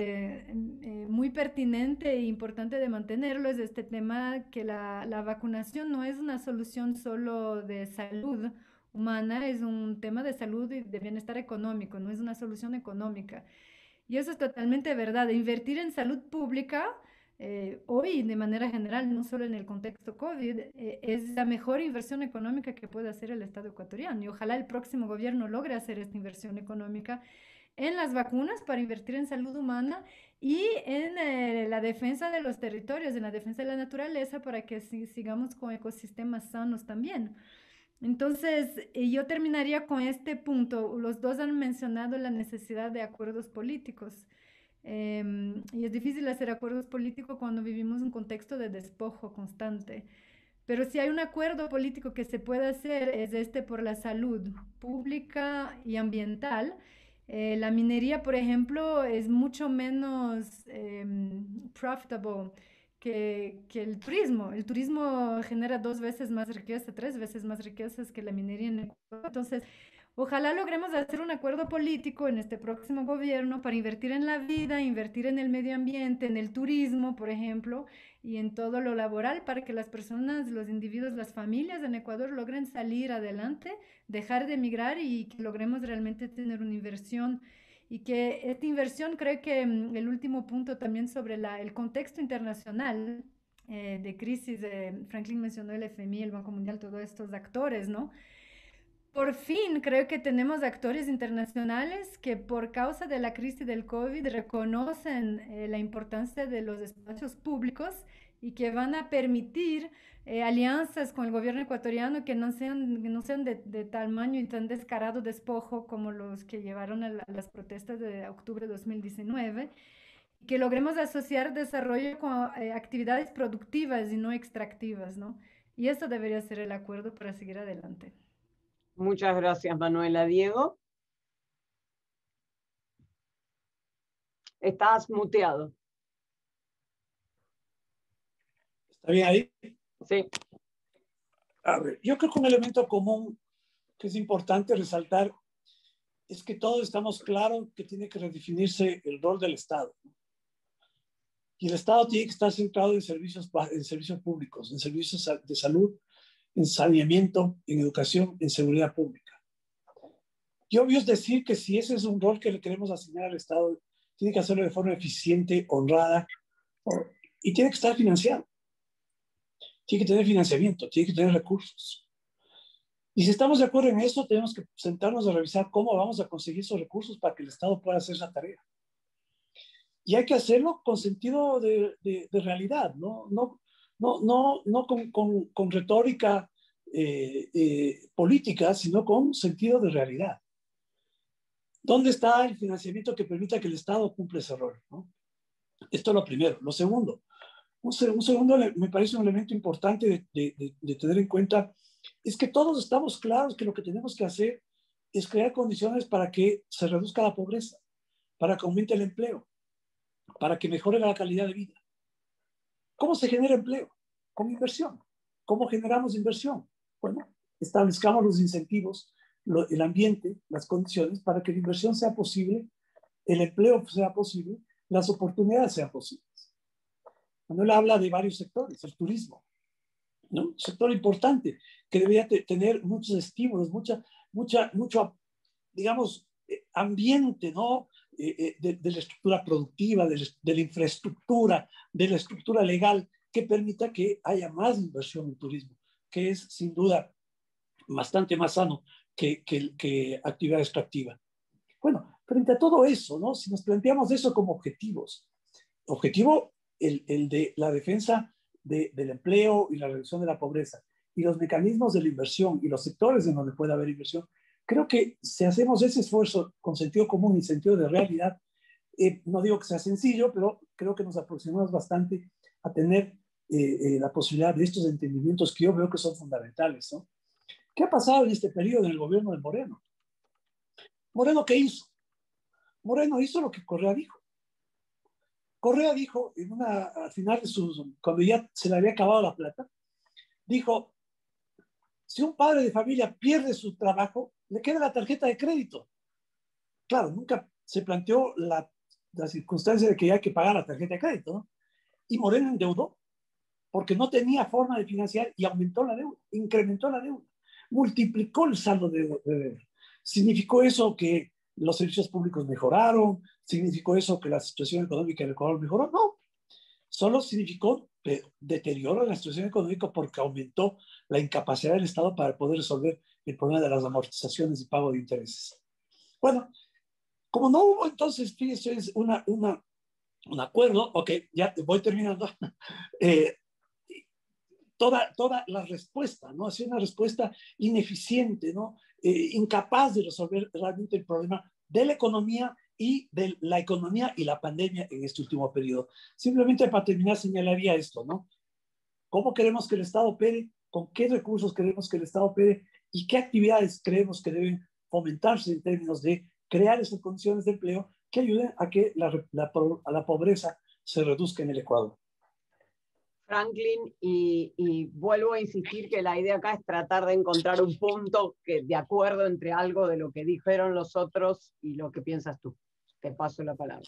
Speaker 2: eh, muy pertinente e importante de mantenerlo es este tema que la, la vacunación no es una solución solo de salud humana, es un tema de salud y de bienestar económico, no es una solución económica. Y eso es totalmente verdad. Invertir en salud pública, eh, hoy de manera general, no solo en el contexto COVID, eh, es la mejor inversión económica que puede hacer el Estado ecuatoriano. Y ojalá el próximo gobierno logre hacer esta inversión económica en las vacunas para invertir en salud humana y en eh, la defensa de los territorios, en la defensa de la naturaleza para que si, sigamos con ecosistemas sanos también. Entonces, eh, yo terminaría con este punto. Los dos han mencionado la necesidad de acuerdos políticos. Em, y es difícil hacer acuerdos políticos cuando vivimos un contexto de despojo constante. Pero si hay un acuerdo político que se puede hacer es este por la salud pública y ambiental. Eh, la minería, por ejemplo, es mucho menos em, profitable que, que el turismo. El turismo genera dos veces más riqueza, tres veces más riquezas que la minería en Ecuador. Entonces, ojalá logremos hacer un acuerdo político en este próximo gobierno para invertir en la vida, invertir en el medio ambiente, en el turismo, por ejemplo, y en todo lo laboral para que las personas, los individuos, las familias en Ecuador logren salir adelante, dejar de emigrar y que logremos realmente tener una inversión. Y que esta inversión, creo que mm, el último punto también sobre la, el contexto internacional eh, de crisis, eh, Franklin mencionó el F M I, el Banco Mundial, todos estos actores, ¿no? Por fin creo que tenemos actores internacionales que por causa de la crisis del COVID reconocen eh, la importancia de los espacios públicos y que van a permitir eh, alianzas con el gobierno ecuatoriano que no sean, que no sean de, de tamaño y tan descarado despojo como los que llevaron a, la, a las protestas de octubre de dos mil diecinueve que logremos asociar desarrollo con eh, actividades productivas y no extractivas, ¿no? Y eso debería ser el acuerdo para seguir adelante.
Speaker 1: Muchas gracias, Manuela. Diego, estás muteado.
Speaker 3: ¿Está bien ahí?
Speaker 1: Sí.
Speaker 3: A ver, yo creo que un elemento común que es importante resaltar es que todos estamos claros que tiene que redefinirse el rol del Estado. Y el Estado tiene que estar centrado en servicios, en servicios públicos, en servicios de salud, en saneamiento, en educación, en seguridad pública. Y obvio es decir que si ese es un rol que le queremos asignar al Estado, tiene que hacerlo de forma eficiente, honrada, y tiene que estar financiado. Tiene que tener financiamiento, tiene que tener recursos. Y si estamos de acuerdo en eso, tenemos que sentarnos a revisar cómo vamos a conseguir esos recursos para que el Estado pueda hacer esa tarea. Y hay que hacerlo con sentido de, de, de realidad, no, no, no, no, no con, con, con retórica eh, eh, política, sino con sentido de realidad. ¿Dónde está el financiamiento que permita que el Estado cumpla ese rol, ¿no? Esto es lo primero. Lo segundo, un, un segundo me parece un elemento importante de, de, de, de tener en cuenta, es que todos estamos claros que lo que tenemos que hacer es crear condiciones para que se reduzca la pobreza, para que aumente el empleo, para que mejore la calidad de vida. ¿Cómo se genera empleo? Con inversión. ¿Cómo generamos inversión? Bueno, establezcamos los incentivos, lo, el ambiente, las condiciones para que la inversión sea posible, el empleo sea posible, las oportunidades sean posibles. Manuel habla de varios sectores, el turismo, ¿no? Un sector importante que debería tener muchos estímulos, mucha, mucha, mucho, digamos, ambiente, ¿no? Eh, de, de la estructura productiva, de, de la infraestructura, de la estructura legal que permita que haya más inversión en turismo, que es sin duda bastante más sano que, que, que actividad extractiva. Bueno, frente a todo eso, ¿no? Si nos planteamos eso como objetivos, objetivo el, el de la defensa de, del empleo y la reducción de la pobreza, y los mecanismos de la inversión y los sectores en donde puede haber inversión, creo que si hacemos ese esfuerzo con sentido común y sentido de realidad, eh, no digo que sea sencillo, pero creo que nos aproximamos bastante a tener eh, eh, la posibilidad de estos entendimientos que yo veo que son fundamentales, ¿no? ¿Qué ha pasado en este periodo en el gobierno de Moreno? ¿Moreno qué hizo? Moreno hizo lo que Correa dijo. Correa dijo, en una, al final de sus, cuando ya se le había acabado la plata, dijo, si un padre de familia pierde su trabajo, le queda la tarjeta de crédito. Claro, nunca se planteó la, la circunstancia de que hay que pagar la tarjeta de crédito, ¿no? Y Moreno endeudó, porque no tenía forma de financiar y aumentó la deuda, incrementó la deuda, multiplicó el saldo de deuda. ¿Significó eso que los servicios públicos mejoraron? ¿Significó eso que la situación económica del Ecuador mejoró? No, solo significó deterioro en la situación económica porque aumentó la incapacidad del Estado para poder resolver el problema de las amortizaciones y pago de intereses. Bueno, como no hubo entonces, fíjese, una, una, un acuerdo, ok, ya voy terminando, eh, toda, toda la respuesta, ¿no? Ha sido una respuesta ineficiente, ¿no? Eh, incapaz de resolver realmente el problema de la economía y de la economía y la pandemia en este último periodo. Simplemente para terminar señalaría esto, ¿no? ¿Cómo queremos que el Estado opere? ¿Con qué recursos queremos que el Estado opere? ¿Y qué actividades creemos que deben fomentarse en términos de crear esas condiciones de empleo que ayuden a que la, la, a la pobreza se reduzca en el Ecuador?
Speaker 1: Franklin, y, y vuelvo a insistir que la idea acá es tratar de encontrar un punto que, de acuerdo entre algo de lo que dijeron los otros y lo que piensas tú. Te paso la palabra.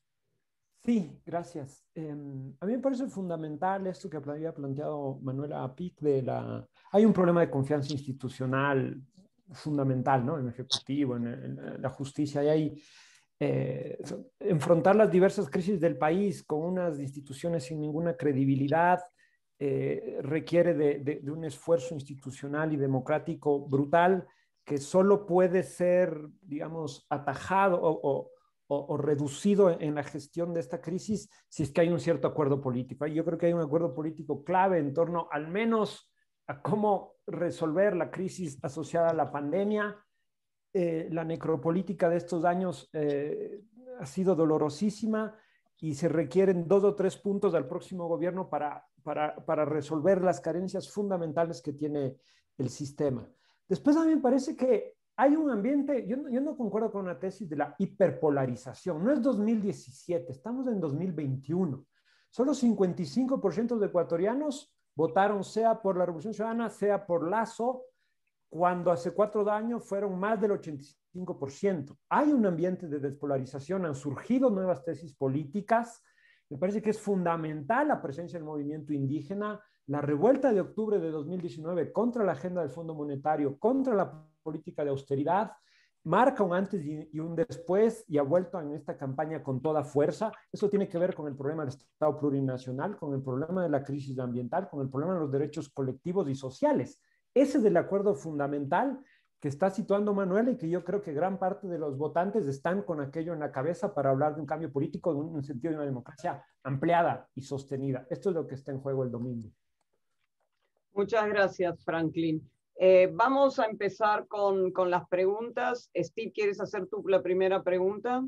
Speaker 4: Sí, gracias. Eh, a mí me parece fundamental esto que había planteado Manuela Pic de la... Hay un problema de confianza institucional fundamental, ¿no? En el Ejecutivo, en, el, en la justicia, y hay... Eh, enfrentar las diversas crisis del país con unas instituciones sin ninguna credibilidad eh, requiere de, de, de un esfuerzo institucional y democrático brutal que solo puede ser, digamos, atajado o, o, o, o reducido en la gestión de esta crisis si es que hay un cierto acuerdo político. Yo creo que hay un acuerdo político clave en torno al menos a cómo resolver la crisis asociada a la pandemia. Eh, la necropolítica de estos años eh, ha sido dolorosísima y se requieren dos o tres puntos del próximo gobierno para, para, para resolver las carencias fundamentales que tiene el sistema. Después a mí me parece que hay un ambiente, yo no, yo no concuerdo con la tesis de la hiperpolarización, no es dos mil diecisiete, estamos en dos mil veintiuno. Solo cincuenta y cinco por ciento de ecuatorianos votaron sea por la Revolución Ciudadana, sea por Lazo, cuando hace cuatro años fueron más del ochenta y cinco por ciento. Hay un ambiente de despolarización, han surgido nuevas tesis políticas. Me parece que es fundamental la presencia del movimiento indígena. La revuelta de octubre de dos mil diecinueve contra la agenda del Fondo Monetario, contra la política de austeridad, marca un antes y un después y ha vuelto en esta campaña con toda fuerza. Eso tiene que ver con el problema del Estado plurinacional, con el problema de la crisis ambiental, con el problema de los derechos colectivos y sociales. Ese es el acuerdo fundamental que está situando Manuel y que yo creo que gran parte de los votantes están con aquello en la cabeza para hablar de un cambio político en un sentido de una democracia ampliada y sostenida. Esto es lo que está en juego el domingo.
Speaker 1: Muchas gracias, Franklin. Eh, vamos a empezar con, con las preguntas. Steve, ¿quieres hacer tú la primera pregunta?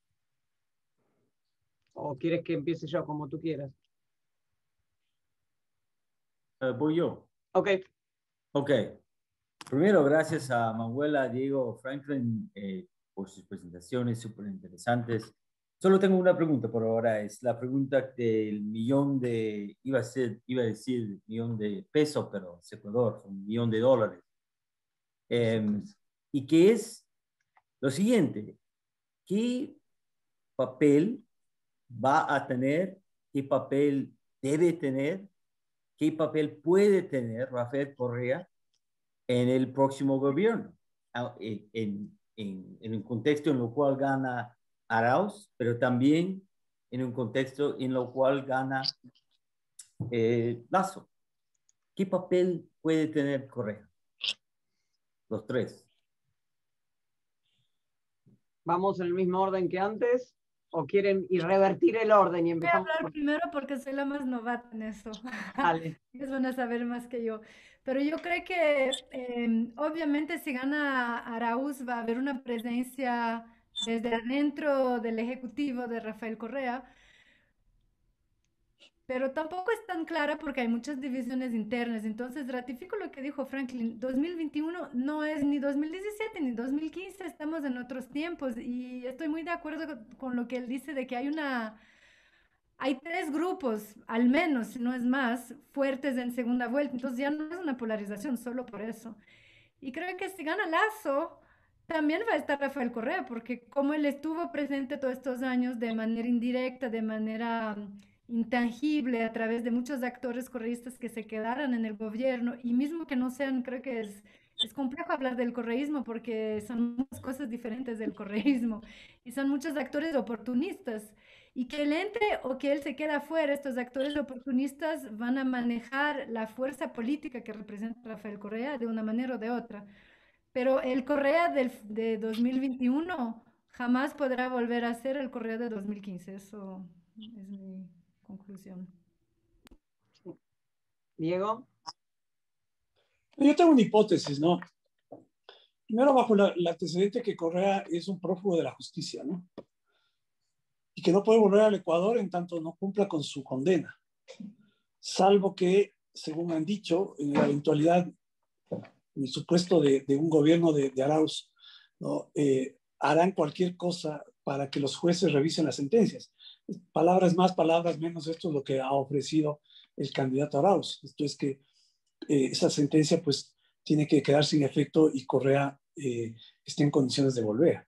Speaker 1: ¿O quieres que empiece yo, como tú quieras?
Speaker 5: Uh, voy yo.
Speaker 1: Ok.
Speaker 5: Ok. Primero, gracias a Manuela, Diego, Franklin eh, por sus presentaciones súper interesantes. Solo tengo una pregunta por ahora, es la pregunta del millón de, iba a, ser, iba a decir millón de pesos, pero es Ecuador, un millón de dólares. Eh, y que es lo siguiente, ¿qué papel va a tener, qué papel debe tener, qué papel puede tener Rafael Correa en el próximo gobierno? En, en, en, en un contexto en el cual gana Arauz, pero también en un contexto en el cual gana eh, Lazo. ¿Qué papel puede tener Correa? Los tres.
Speaker 1: ¿Vamos en el mismo orden que antes? ¿O quieren y revertir el orden y empezamos?
Speaker 2: Voy a hablar por... primero porque soy la más novata en eso.
Speaker 1: Dale.
Speaker 2: Ellos van a saber más que yo. Pero yo creo que eh, obviamente si gana Arauz va a haber una presencia desde adentro del Ejecutivo de Rafael Correa, pero tampoco es tan clara porque hay muchas divisiones internas. Entonces ratifico lo que dijo Franklin, dos mil veintiuno no es ni dos mil diecisiete ni dos mil quince, estamos en otros tiempos y estoy muy de acuerdo con lo que él dice de que hay una... Hay tres grupos, al menos, si no es más, fuertes en segunda vuelta. Entonces ya no es una polarización solo por eso. Y creo que si gana Lazo, también va a estar Rafael Correa, porque como él estuvo presente todos estos años de manera indirecta, de manera um, intangible, a través de muchos actores correístas que se quedaran en el gobierno, y mismo que no sean, creo que es, es complejo hablar del correísmo, porque son muchas cosas diferentes del correísmo, y son muchos actores oportunistas. Y que él entre o que él se quede afuera, estos actores oportunistas van a manejar la fuerza política que representa Rafael Correa de una manera o de otra. Pero el Correa del, de dos mil veintiuno jamás podrá volver a ser el Correa de dos mil quince. Eso es mi conclusión.
Speaker 1: Diego.
Speaker 3: Yo tengo una hipótesis, ¿no? Primero, bajo la, el antecedente que Correa es un prófugo de la justicia, ¿no? Y que no puede volver al Ecuador en tanto no cumpla con su condena, salvo que, según han dicho, en la eventualidad, en el supuesto de, de un gobierno de, de Arauz, ¿no? eh, harán cualquier cosa para que los jueces revisen las sentencias. Palabras más, palabras menos, esto es lo que ha ofrecido el candidato Arauz. Esto es que eh, esa sentencia pues tiene que quedar sin efecto y Correa eh, esté en condiciones de volver.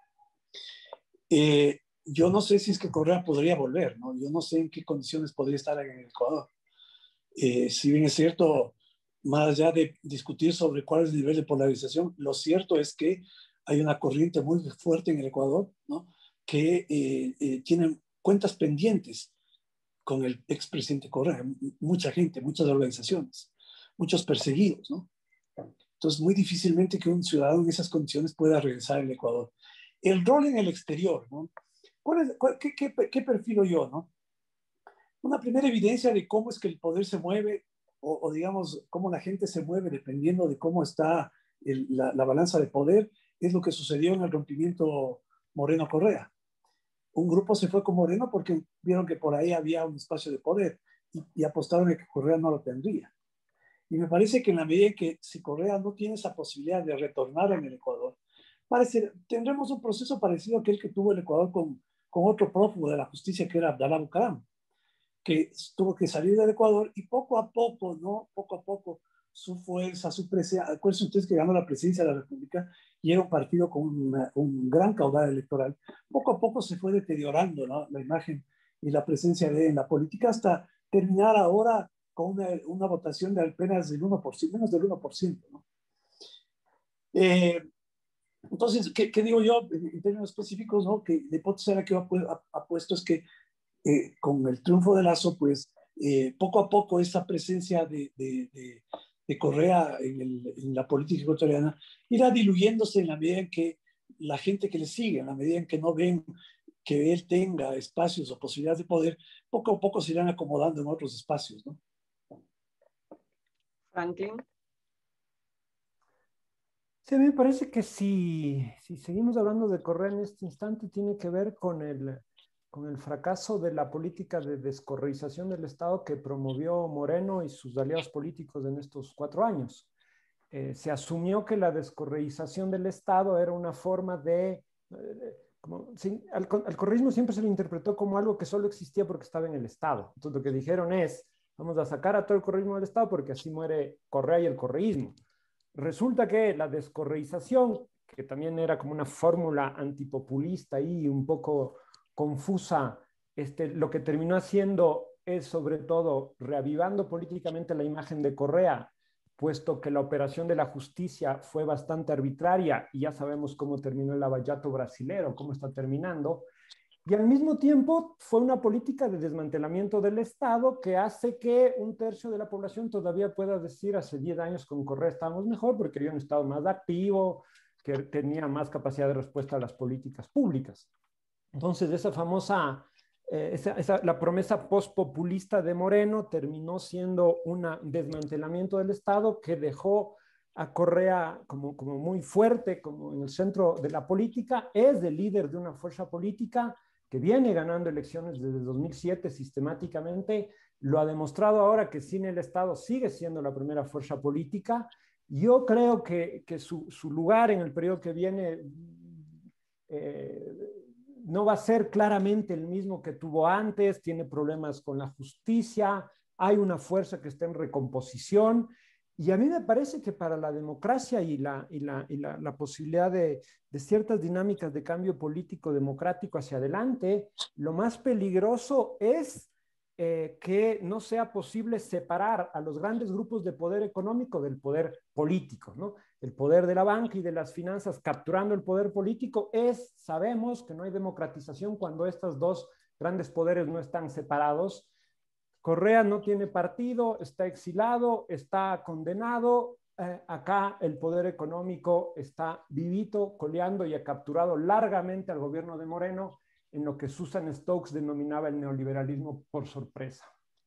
Speaker 3: Eh, yo no sé si es que Correa podría volver, ¿no? Yo no sé en qué condiciones podría estar en el Ecuador. Eh, si bien es cierto, más allá de discutir sobre cuál es el nivel de polarización, lo cierto es que hay una corriente muy fuerte en el Ecuador, ¿no? Que eh, eh, tienen cuentas pendientes con el expresidente Correa, mucha gente, muchas organizaciones, muchos perseguidos, ¿no? Entonces, muy difícilmente que un ciudadano en esas condiciones pueda regresar al Ecuador. El rol en el exterior, ¿no? ¿Cuál es, cuál, qué, qué, ¿Qué perfilo yo, no? Una primera evidencia de cómo es que el poder se mueve, o, o digamos, cómo la gente se mueve dependiendo de cómo está el, la, la balanza de poder, es lo que sucedió en el rompimiento Moreno-Correa. un grupo se fue con Moreno porque vieron que por ahí había un espacio de poder y, y apostaron a que Correa no lo tendría. Y me parece que en la medida en que si Correa no tiene esa posibilidad de retornar en el Ecuador, parece, tendremos un proceso parecido a aquel que tuvo el Ecuador con, con otro prófugo de la justicia que era Abdalá Bucaram, que tuvo que salir del Ecuador y poco a poco, ¿no? Poco a poco su fuerza, su presencia. Acuérdense ustedes que ganó la presidencia de la República y era un partido con una, un gran caudal electoral. Poco a poco se fue deteriorando, ¿no?, la imagen y la presencia de él en la política hasta terminar ahora con una, una votación de apenas del uno por ciento, menos del uno por ciento, ¿no? Eh, entonces, ¿qué, ¿qué, digo yo en términos específicos, ¿no? Que la hipótesis a la que yo apuesto es que eh, con el triunfo de Lasso, pues eh, poco a poco esa presencia de, de, de, de Correa en, el, en la política ecuatoriana irá diluyéndose en la medida en que la gente que le sigue, en la medida en que no ven que él tenga espacios o posibilidades de poder, poco a poco se irán acomodando en otros espacios, ¿no?
Speaker 1: Franklin.
Speaker 4: Sí, a mí me parece que si, si seguimos hablando de Correa en este instante, tiene que ver con el, con el fracaso de la política de descorreización del Estado que promovió Moreno y sus aliados políticos en estos cuatro años. Eh, se asumió que la descorreización del Estado era una forma de... Eh, como, sí, al, al correísmo siempre se lo interpretó como algo que solo existía porque estaba en el Estado. Entonces lo que dijeron es, vamos a sacar a todo el correísmo del Estado porque así muere Correa y el correísmo. Resulta que la descorreización, que también era como una fórmula antipopulista y un poco confusa, este, lo que terminó haciendo es sobre todo reavivando políticamente la imagen de Correa, puesto que la operación de la justicia fue bastante arbitraria y ya sabemos cómo terminó el lavallato brasilero, cómo está terminando. Y al mismo tiempo fue una política de desmantelamiento del Estado que hace que un tercio de la población todavía pueda decir hace diez años con Correa estábamos mejor porque había un Estado más activo, que tenía más capacidad de respuesta a las políticas públicas. Entonces esa famosa, eh, esa, esa, la promesa postpopulista de Moreno terminó siendo un desmantelamiento del Estado que dejó a Correa como, como muy fuerte, como en el centro de la política, es el líder de una fuerza política que viene ganando elecciones desde dos mil siete sistemáticamente, lo ha demostrado ahora que sin el Estado sigue siendo la primera fuerza política. Yo creo que, que su, su lugar en el periodo que viene eh, no va a ser claramente el mismo que tuvo antes, tiene problemas con la justicia, hay una fuerza que está en recomposición. Y a mí me parece que para la democracia y la, y la, y la, la posibilidad de, de ciertas dinámicas de cambio político democrático hacia adelante, lo más peligroso es eh, que no sea posible separar a los grandes grupos de poder económico del poder político, ¿no? El poder de la banca y de las finanzas capturando el poder político es, sabemos que no hay democratización cuando estos dos grandes poderes no están separados. Correa no tiene partido, está exilado, está condenado. Eh, acá el poder económico está vivito, coleando y ha capturado largamente al gobierno de Moreno en lo que Susan Stokes denominaba el neoliberalismo por sorpresa.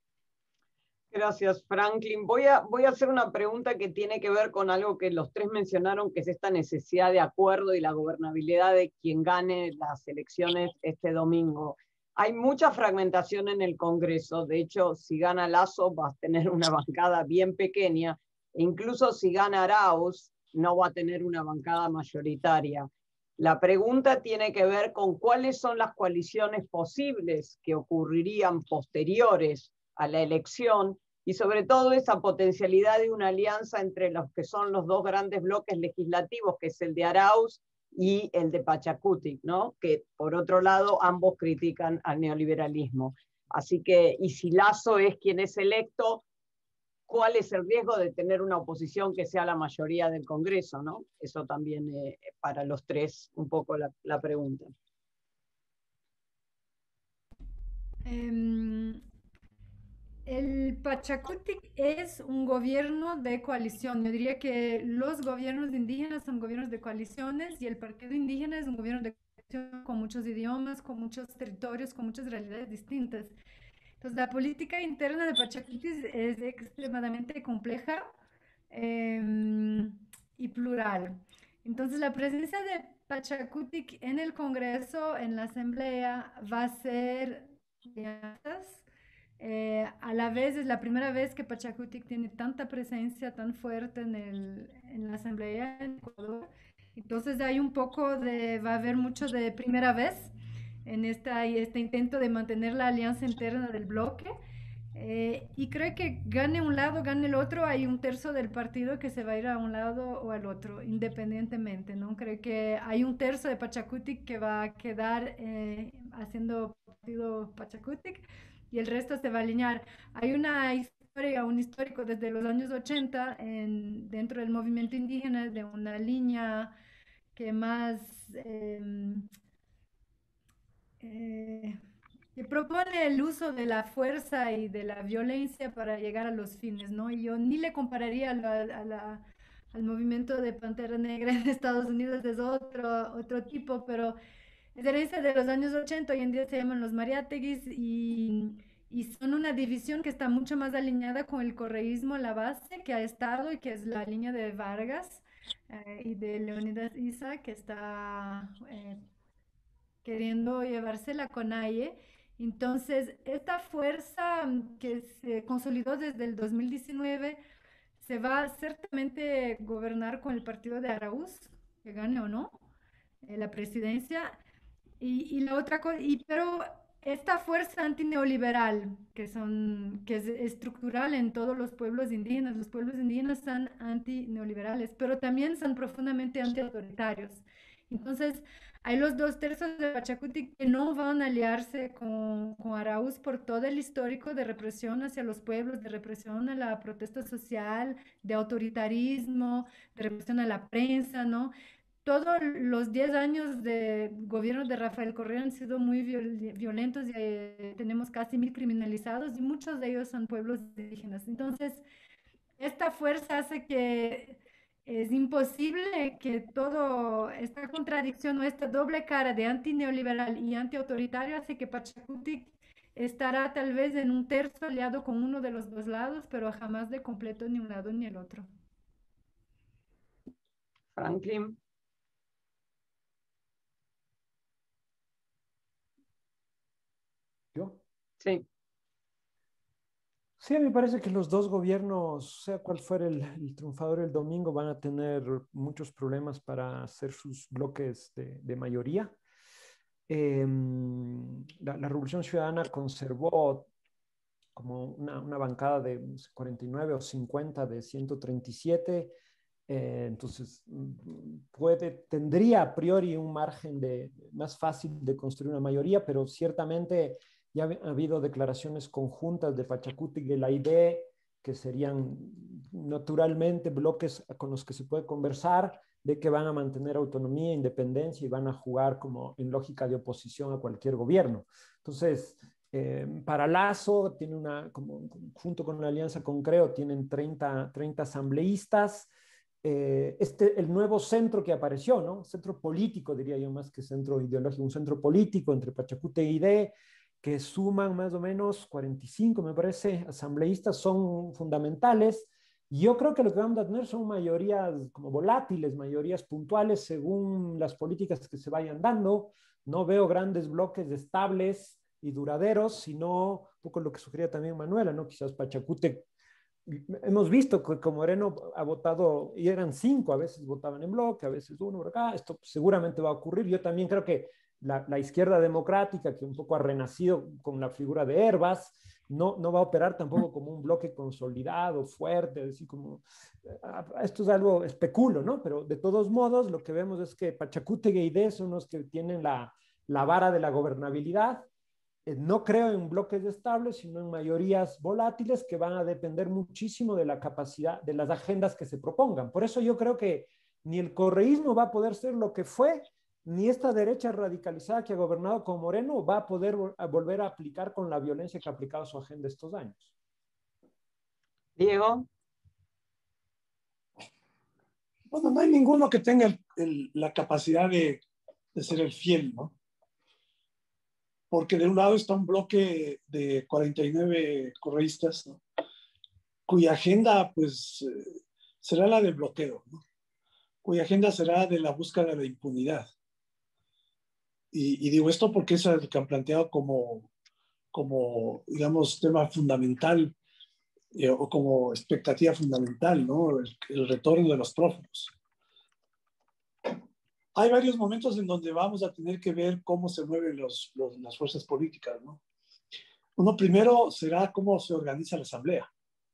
Speaker 1: Gracias, Franklin. Voy a, voy a hacer una pregunta que tiene que ver con algo que los tres mencionaron, que es esta necesidad de acuerdo y la gobernabilidad de quien gane las elecciones este domingo. Hay mucha fragmentación en el Congreso. De hecho, si gana Lasso, va a tener una bancada bien pequeña. E incluso si gana Arauz, no va a tener una bancada mayoritaria. La pregunta tiene que ver con cuáles son las coaliciones posibles que ocurrirían posteriores a la elección y sobre todo esa potencialidad de una alianza entre los que son los dos grandes bloques legislativos, que es el de Arauz y el de Pachacuti, ¿no? Que por otro lado ambos critican al neoliberalismo. Así que, y si Lasso es quien es electo, ¿cuál es el riesgo de tener una oposición que sea la mayoría del Congreso, ¿no? Eso también eh, para los tres un poco la, la pregunta.
Speaker 2: Um... El Pachacuti es un gobierno de coalición. Yo diría que los gobiernos indígenas son gobiernos de coaliciones y el Partido Indígena es un gobierno de coalición con muchos idiomas, con muchos territorios, con muchas realidades distintas. Entonces, la política interna de Pachacuti es, es extremadamente compleja eh, y plural. Entonces, la presencia de Pachakutik en el Congreso, en la Asamblea, va a ser alianzas. Eh, a la vez es la primera vez que Pachakutik tiene tanta presencia tan fuerte en, el, en la Asamblea en Ecuador. Entonces hay un poco de, va a haber mucho de primera vez en esta, este intento de mantener la alianza interna del bloque. Eh, y creo que gane un lado, gane el otro, hay un tercio del partido que se va a ir a un lado o al otro, independientemente, ¿no? Creo que hay un tercio de Pachakutik que va a quedar eh, haciendo partido Pachakutik y el resto se va a alinear. Hay una historia, un histórico desde los años ochenta en, dentro del movimiento indígena de una línea que más... Eh, eh, que propone el uso de la fuerza y de la violencia para llegar a los fines, ¿no? Y yo ni le compararía a la, a la, al movimiento de Pantera Negra en Estados Unidos, es otro, otro tipo, pero es herencia de los años ochenta, hoy en día se llaman los Mariáteguis y, y son una división que está mucho más alineada con el correísmo, la base que ha estado y que es la línea de Vargas eh, y de Leonidas Issa, que está... Eh, queriendo llevarse la CONAIE. Entonces, esta fuerza mm, que se consolidó desde el dos mil diecinueve se va a ciertamente gobernar con el partido de Araúz, que gane o no eh, la presidencia. Y, y la otra cosa, y, pero esta fuerza antineoliberal, que, son, que es estructural en todos los pueblos indígenas, los pueblos indígenas son antineoliberales, pero también son profundamente antiautoritarios. Entonces, hay los dos tercios de Pachacuti que no van a aliarse con, con Araúz por todo el histórico de represión hacia los pueblos, de represión a la protesta social, de autoritarismo, de represión a la prensa, ¿no? Todos los diez años de gobierno de Rafael Correa han sido muy viol violentos y eh, tenemos casi mil criminalizados y muchos de ellos son pueblos indígenas. Entonces, esta fuerza hace que es imposible que toda esta contradicción o esta doble cara de antineoliberal y antiautoritario hace que Pachacuti estará tal vez en un tercio aliado con uno de los dos lados, pero jamás de completo ni un lado ni el otro.
Speaker 1: Franklin.
Speaker 4: ¿Yo?
Speaker 1: Sí.
Speaker 4: Sí, me parece que los dos gobiernos, sea cual fuera el, el triunfador el domingo, van a tener muchos problemas para hacer sus bloques de, de mayoría. Eh, la, la Revolución Ciudadana conservó como una, una bancada de cuarenta y nueve o cincuenta de ciento treinta y siete. Eh, entonces, puede, tendría a priori un margen de, más fácil de construir una mayoría, pero ciertamente ya ha habido declaraciones conjuntas de Pachacuti y de la I D E, que serían naturalmente bloques con los que se puede conversar, de que van a mantener autonomía, independencia y van a jugar como en lógica de oposición a cualquier gobierno. Entonces, eh, para Lazo, tiene una, como, junto con una alianza con Creo, tienen treinta, treinta asambleístas. Eh, este, el nuevo centro que apareció, ¿no? Centro político, diría yo, más que centro ideológico, un centro político entre Pachacuti y I D E, que suman más o menos cuarenta y cinco, me parece, asambleístas, son fundamentales. Y yo creo que lo que vamos a tener son mayorías como volátiles, mayorías puntuales según las políticas que se vayan dando. No veo grandes bloques estables y duraderos, sino un poco lo que sugería también Manuela, ¿no? Quizás Pachacuti. Hemos visto que como Moreno ha votado, y eran cinco, a veces votaban en bloque, a veces uno por acá, esto seguramente va a ocurrir. Yo también creo que la, la izquierda democrática, que un poco ha renacido con la figura de Herbas, no, no va a operar tampoco como un bloque consolidado, fuerte, así como, esto es algo especulo, ¿no? Pero de todos modos, lo que vemos es que Pachacuti y I D E son los que tienen la, la vara de la gobernabilidad. No creo en bloques estables, sino en mayorías volátiles que van a depender muchísimo de la capacidad, de las agendas que se propongan. Por eso yo creo que ni el correísmo va a poder ser lo que fue, ni esta derecha radicalizada que ha gobernado con Moreno va a poder a volver a aplicar con la violencia que ha aplicado su agenda estos años.
Speaker 1: Diego.
Speaker 3: Bueno, no hay ninguno que tenga el, el, la capacidad de, de ser el fiel, ¿no? Porque de un lado está un bloque de cuarenta y nueve correístas, ¿no? Cuya agenda, pues, eh, será la del bloqueo, ¿no? Cuya agenda será de la búsqueda de la impunidad. Y, y digo esto porque es el que han planteado como, como digamos, tema fundamental eh, o como expectativa fundamental, ¿no? El, el retorno de los prófugos. Hay varios momentos en donde vamos a tener que ver cómo se mueven los, los, las fuerzas políticas, ¿no? Uno primero será cómo se organiza la asamblea.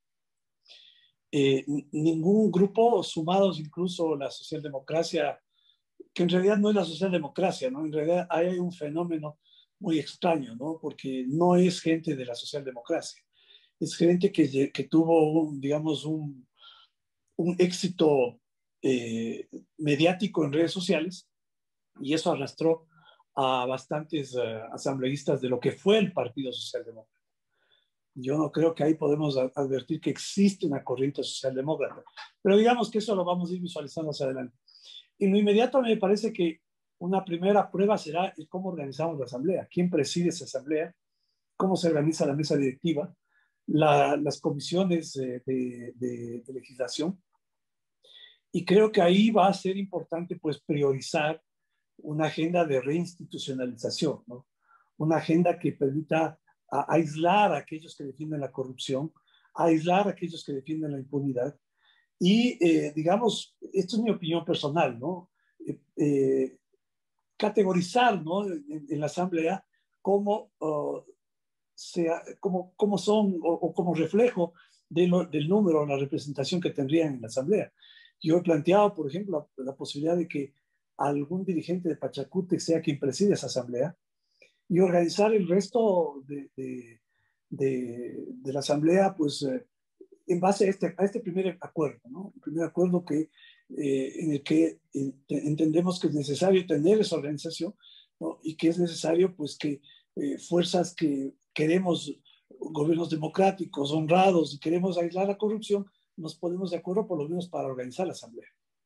Speaker 3: Eh, ningún grupo, sumados incluso la socialdemocracia, que en realidad no es la socialdemocracia, ¿no? En realidad hay un fenómeno muy extraño, ¿no? Porque no es gente de la socialdemocracia, es gente que, que tuvo, un, digamos, un, un éxito eh, mediático en redes sociales y eso arrastró a bastantes uh, asambleístas de lo que fue el Partido Socialdemócrata. Yo no creo que ahí podemos advertir que existe una corriente socialdemócrata, pero digamos que eso lo vamos a ir visualizando hacia adelante. En lo inmediato me parece que una primera prueba será cómo organizamos la asamblea, quién preside esa asamblea, cómo se organiza la mesa directiva, la, las comisiones de, de, de, de legislación. Y creo que ahí va a ser importante pues priorizar una agenda de reinstitucionalización, ¿no? Una agenda que permita a aislar a aquellos que defienden la corrupción, a aislar a aquellos que defienden la impunidad y, eh, digamos, esto es mi opinión personal, ¿no? Eh, eh, categorizar, ¿no? En, en la asamblea como, uh, sea, como, como son o, o como reflejo de lo, del número, la representación que tendrían en la asamblea. Yo he planteado, por ejemplo, la, la posibilidad de que algún dirigente de Pachacútec sea quien preside esa asamblea y organizar el resto de, de, de, de la asamblea, pues, eh, en base a este, a este primer acuerdo, ¿no? El primer acuerdo que, eh, en el que eh, entendemos que es necesario tener esa organización, ¿no? Y que es necesario, pues, que eh, fuerzas que queremos gobiernos democráticos, honrados, y queremos aislar la corrupción, nos ponemos de acuerdo por lo menos para organizar la asamblea.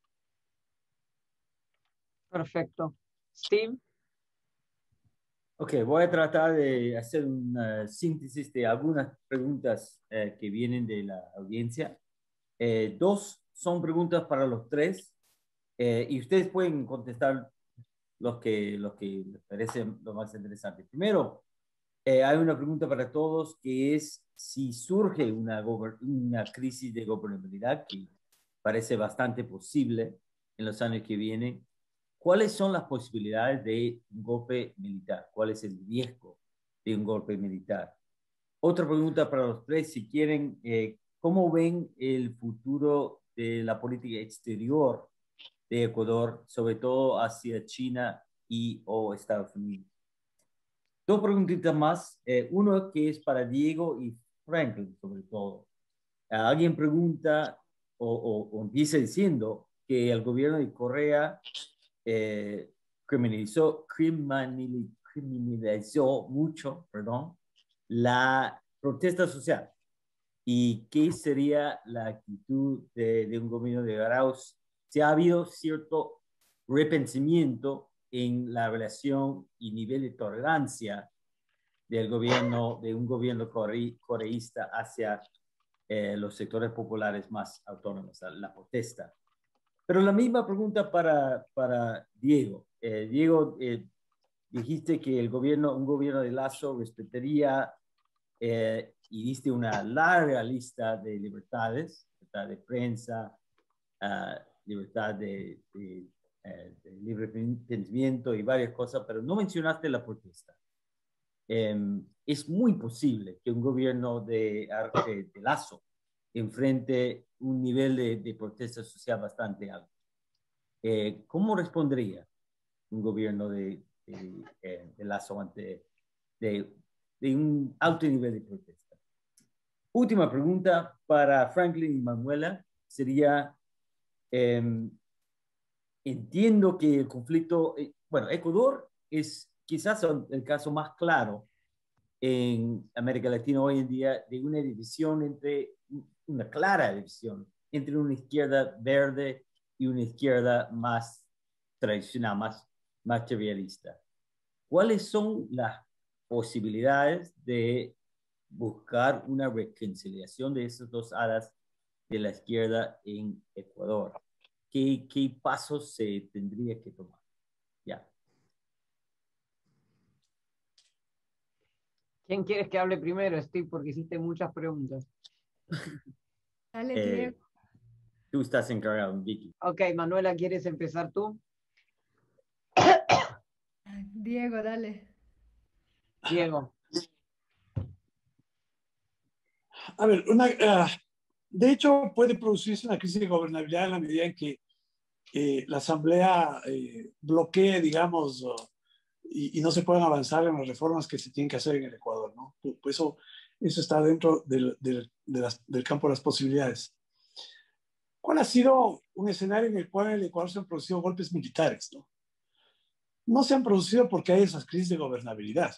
Speaker 1: Perfecto. Steve.
Speaker 5: Ok, voy a tratar de hacer una síntesis de algunas preguntas eh, que vienen de la audiencia. Eh, dos son preguntas para los tres eh, y ustedes pueden contestar los que, los que les parecen lo más interesante. Primero, eh, hay una pregunta para todos que es si surge una, una crisis de gobernabilidad, que parece bastante posible en los años que vienen. ¿Cuáles son las posibilidades de un golpe militar? ¿Cuál es el riesgo de un golpe militar? Otra pregunta para los tres, si quieren, eh, ¿cómo ven el futuro de la política exterior de Ecuador, sobre todo hacia China y o Estados Unidos? Dos preguntitas más, eh, uno que es para Diego y Franklin, sobre todo. Alguien pregunta o, o, o empieza diciendo que el gobierno de Corea eh, criminalizó, criminalizó mucho, perdón, la protesta social. ¿Y qué sería la actitud de, de un gobierno de Arauz? Si ha habido cierto repensamiento en la relación y nivel de tolerancia del gobierno, de un gobierno core, coreísta hacia eh, los sectores populares más autónomos, la protesta. Pero la misma pregunta para, para Diego. Eh, Diego, eh, dijiste que el gobierno, un gobierno de Lazo respetaría eh, y diste una larga lista de libertades, libertad de prensa, uh, libertad de, de, uh, de libre pensamiento y varias cosas, pero no mencionaste la protesta. Eh, es muy posible que un gobierno de, de, de Lazo enfrente un nivel de, de protesta social bastante alto. Eh, ¿Cómo respondería un gobierno de, de, eh, de Lazo ante de, de un alto nivel de protesta? Última pregunta para Franklin y Manuela sería, eh, entiendo que el conflicto, eh, bueno, Ecuador es quizás el caso más claro en América Latina hoy en día de una división entre, una clara división entre una izquierda verde y una izquierda más tradicional, más materialista. ¿Cuáles son las posibilidades de buscar una reconciliación de esas dos alas de la izquierda en Ecuador? ¿Qué, qué pasos se tendría que tomar? Ya.
Speaker 1: ¿Quién quieres que hable primero, Steve? Porque hiciste muchas preguntas.
Speaker 2: Dale,
Speaker 5: Eh,
Speaker 2: Diego.
Speaker 5: tú estás encargado, Vicky.
Speaker 1: Ok, Manuela, ¿quieres empezar tú?
Speaker 2: Diego, dale.
Speaker 1: Diego.
Speaker 3: A ver, una, uh, de hecho puede producirse una crisis de gobernabilidad en la medida en que eh, la Asamblea eh, bloquee, digamos, uh, y, y no se puedan avanzar en las reformas que se tienen que hacer en el Ecuador, ¿no? Pues eso, eso está dentro del, del, de las, del campo de las posibilidades. ¿Cuál ha sido un escenario en el cual en el Ecuador se han producido golpes militares, ¿no? No se han producido porque hay esas crisis de gobernabilidad,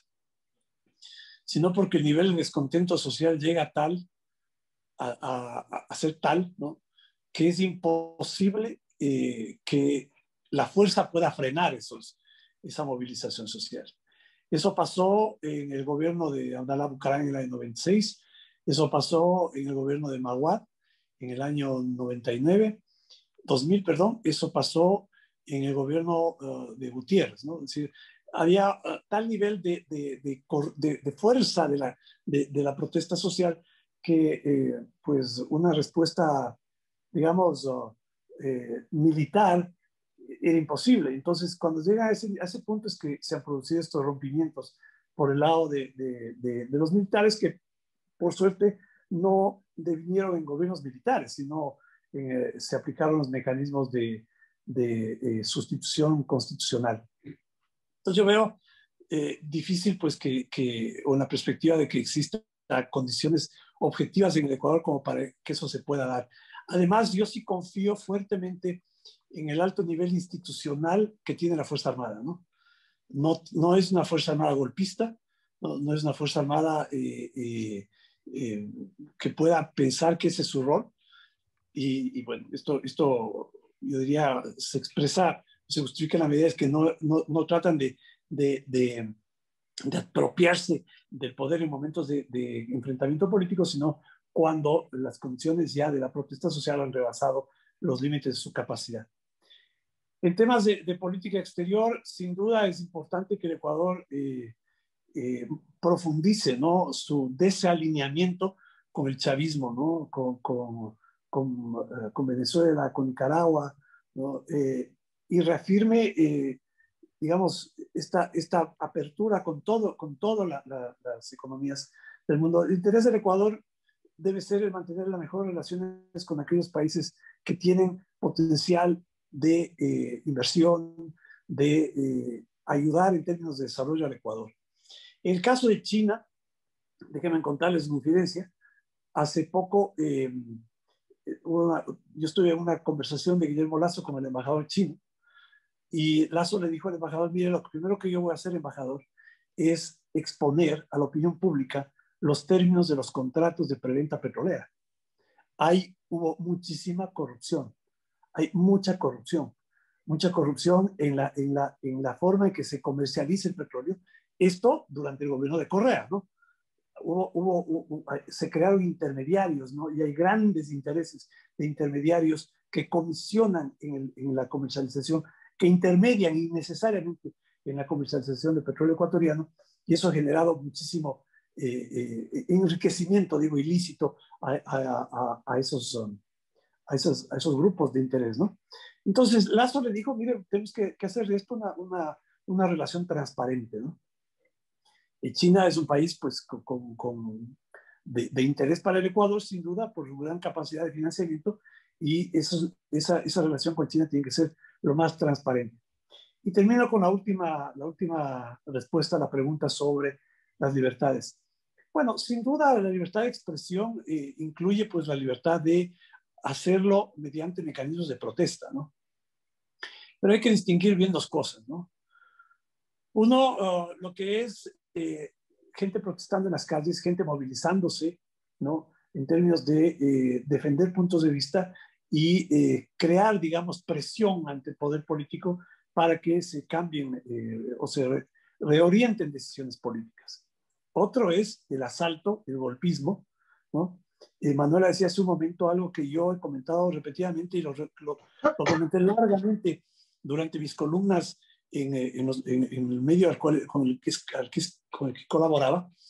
Speaker 3: sino porque el nivel de descontento social llega a tal, a, a, a ser tal, ¿no?, que es imposible eh, que la fuerza pueda frenar esos, esa movilización social. Eso pasó en el gobierno de Abdalá Bucaram en el año noventa y seis, eso pasó en el gobierno de Maguad en el año noventa y nueve, dos mil, perdón, eso pasó en el gobierno uh, de Gutiérrez, ¿no? Es decir, había uh, tal nivel de, de, de, de, de fuerza de la, de, de la protesta social que eh, pues una respuesta, digamos, uh, eh, militar era imposible. Entonces, cuando llega a ese, a ese punto es que se han producido estos rompimientos por el lado de, de, de, de los militares que, por suerte, no devinieron en gobiernos militares, sino eh, se aplicaron los mecanismos de, de eh, sustitución constitucional. Entonces yo veo eh, difícil pues que, que, o la perspectiva de que existan condiciones objetivas en el Ecuador como para que eso se pueda dar. Además, yo sí confío fuertemente en el alto nivel institucional que tiene la Fuerza Armada, ¿no? No, no es una Fuerza Armada golpista, no, no es una Fuerza Armada eh, eh, eh, que pueda pensar que ese es su rol. Y, y bueno, esto, esto yo diría se expresa, se justifica en la medida es que no, no, no tratan de, de, de, de apropiarse del poder en momentos de, de enfrentamiento político, sino cuando las condiciones ya de la protesta social han rebasado los límites de su capacidad. En temas de, de política exterior, sin duda es importante que el Ecuador eh, eh, profundice, ¿no?, su desalineamiento con el chavismo, ¿no?, con, con, con, uh, con Venezuela, con Nicaragua, ¿no?, eh, y reafirme, eh, digamos, esta, esta apertura con todo, con todas la, la, las economías del mundo. El interés del Ecuador debe ser el mantener las mejores relaciones con aquellos países que tienen potencial de eh, inversión, de eh, ayudar en términos de desarrollo al Ecuador. En el caso de China, déjenme contarles una infidencia. Hace poco, eh, una, yo estuve en una conversación de Guillermo Lasso con el embajador chino, y Lasso le dijo al embajador: mire, lo primero que yo voy a hacer, embajador, es exponer a la opinión pública los términos de los contratos de preventa petrolera. Hay, hubo muchísima corrupción, hay mucha corrupción, mucha corrupción en la, en la, en la forma en que se comercializa el petróleo. Esto durante el gobierno de Correa, ¿no? Hubo, hubo, hubo, se crearon intermediarios, ¿no? Y hay grandes intereses de intermediarios que comisionan en, el, en la comercialización, que intermedian innecesariamente en la comercialización del petróleo ecuatoriano, y eso ha generado muchísimo eh, eh, enriquecimiento, digo, ilícito a, a, a, a, esos, um, a, esos, a esos grupos de interés, ¿no? Entonces Lasso le dijo: mire, tenemos que, que hacer de esto una, una, una relación transparente, ¿no? Y China es un país pues con, con, con de, de interés para el Ecuador, sin duda, por su gran capacidad de financiamiento, y eso, esa, esa relación con China tiene que ser lo más transparente. Y termino con la última, la última respuesta a la pregunta sobre las libertades. Bueno, sin duda la libertad de expresión eh, incluye pues la libertad de hacerlo mediante mecanismos de protesta, ¿no? Pero hay que distinguir bien dos cosas, ¿no? Uno, uh, lo que es eh, gente protestando en las calles, gente movilizándose, ¿no?, en términos de eh, defender puntos de vista y eh, crear, digamos, presión ante el poder político para que se cambien eh, o se re reorienten decisiones políticas. Otro es el asalto, el golpismo, ¿no? Eh, Manuela decía hace un momento algo que yo he comentado repetidamente y lo, lo, lo comenté largamente durante mis columnas en, en, los, en, en el medio al cual, con, el que, al que, con el que colaboraba,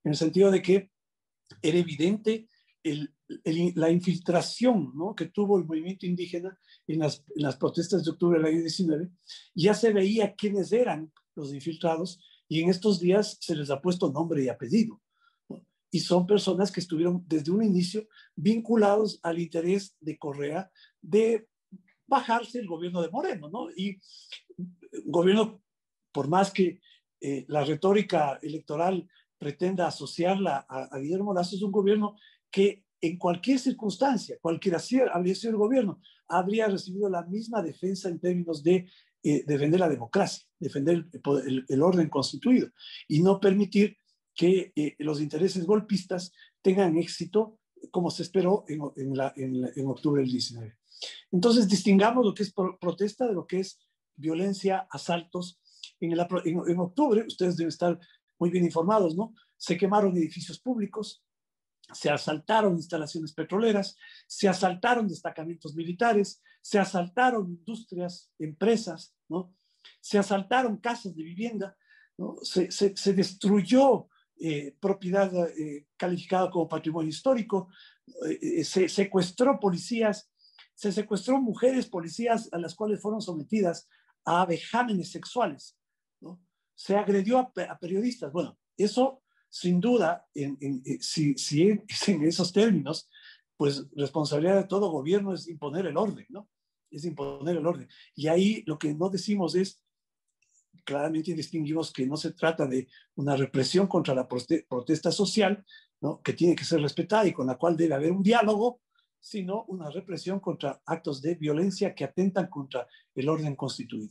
Speaker 3: en el sentido de que era evidente el, el, la infiltración, ¿no?, que tuvo el movimiento indígena en las, en las protestas de octubre del año diecinueve. Ya se veía quiénes eran los infiltrados y en estos días se les ha puesto nombre y apellido, ¿no? Y son personas que estuvieron desde un inicio vinculados al interés de Correa de bajarse el gobierno de Moreno, ¿no? Y un gobierno, por más que eh, la retórica electoral pretenda asociarla a, a Guillermo Lazo, es un gobierno que en cualquier circunstancia, cualquiera habría sido el gobierno, habría recibido la misma defensa en términos de eh, defender la democracia, defender el, el, el orden constituido y no permitir que eh, los intereses golpistas tengan éxito como se esperó en, en, la, en, la, en octubre del diecinueve. Entonces, distingamos lo que es protesta de lo que es violencia, asaltos. En, el, en, en octubre, ustedes deben estar muy bien informados, ¿no? Se quemaron edificios públicos, se asaltaron instalaciones petroleras, se asaltaron destacamentos militares, se asaltaron industrias, empresas, ¿no? Se asaltaron casas de vivienda, ¿no? Se, se, se destruyó eh, propiedad eh, calificada como patrimonio histórico, eh, se secuestró policías, se secuestró mujeres policías a las cuales fueron sometidas a vejámenes sexuales, ¿no? Se agredió a, a periodistas. Bueno, eso sin duda, en, en, en, si, si en, en esos términos, pues responsabilidad de todo gobierno es imponer el orden, ¿no? Es imponer el orden. Y ahí lo que no decimos es, claramente distinguimos que no se trata de una represión contra la protesta social, ¿no?, que tiene que ser respetada y con la cual debe haber un diálogo, sino una represión contra actos de violencia que atentan contra el orden constituido.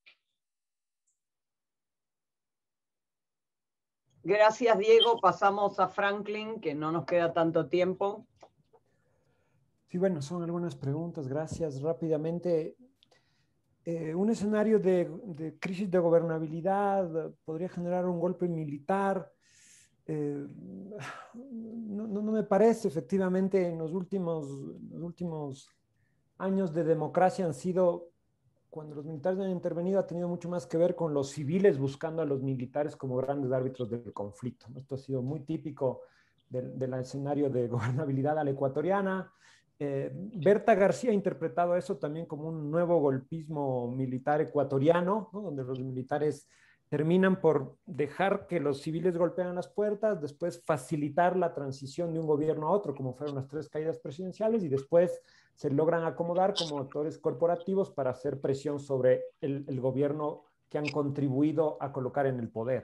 Speaker 1: Gracias, Diego. Pasamos a Franklin, que no nos queda tanto tiempo.
Speaker 4: Sí, bueno, son algunas preguntas. Gracias. Rápidamente, eh, un escenario de, de crisis de gobernabilidad podría generar un golpe militar. Eh, no, no, no me parece. Efectivamente, en los últimos, los últimos años de democracia han sido, cuando los militares han intervenido, ha tenido mucho más que ver con los civiles buscando a los militares como grandes árbitros del conflicto. Esto ha sido muy típico del, del escenario de gobernabilidad a la ecuatoriana. Eh, Berta García ha interpretado eso también como un nuevo golpismo militar ecuatoriano, ¿no?, donde los militares terminan por dejar que los civiles golpean las puertas, después facilitar la transición de un gobierno a otro, como fueron las tres caídas presidenciales, y después se logran acomodar como actores corporativos para hacer presión sobre el, el gobierno que han contribuido a colocar en el poder.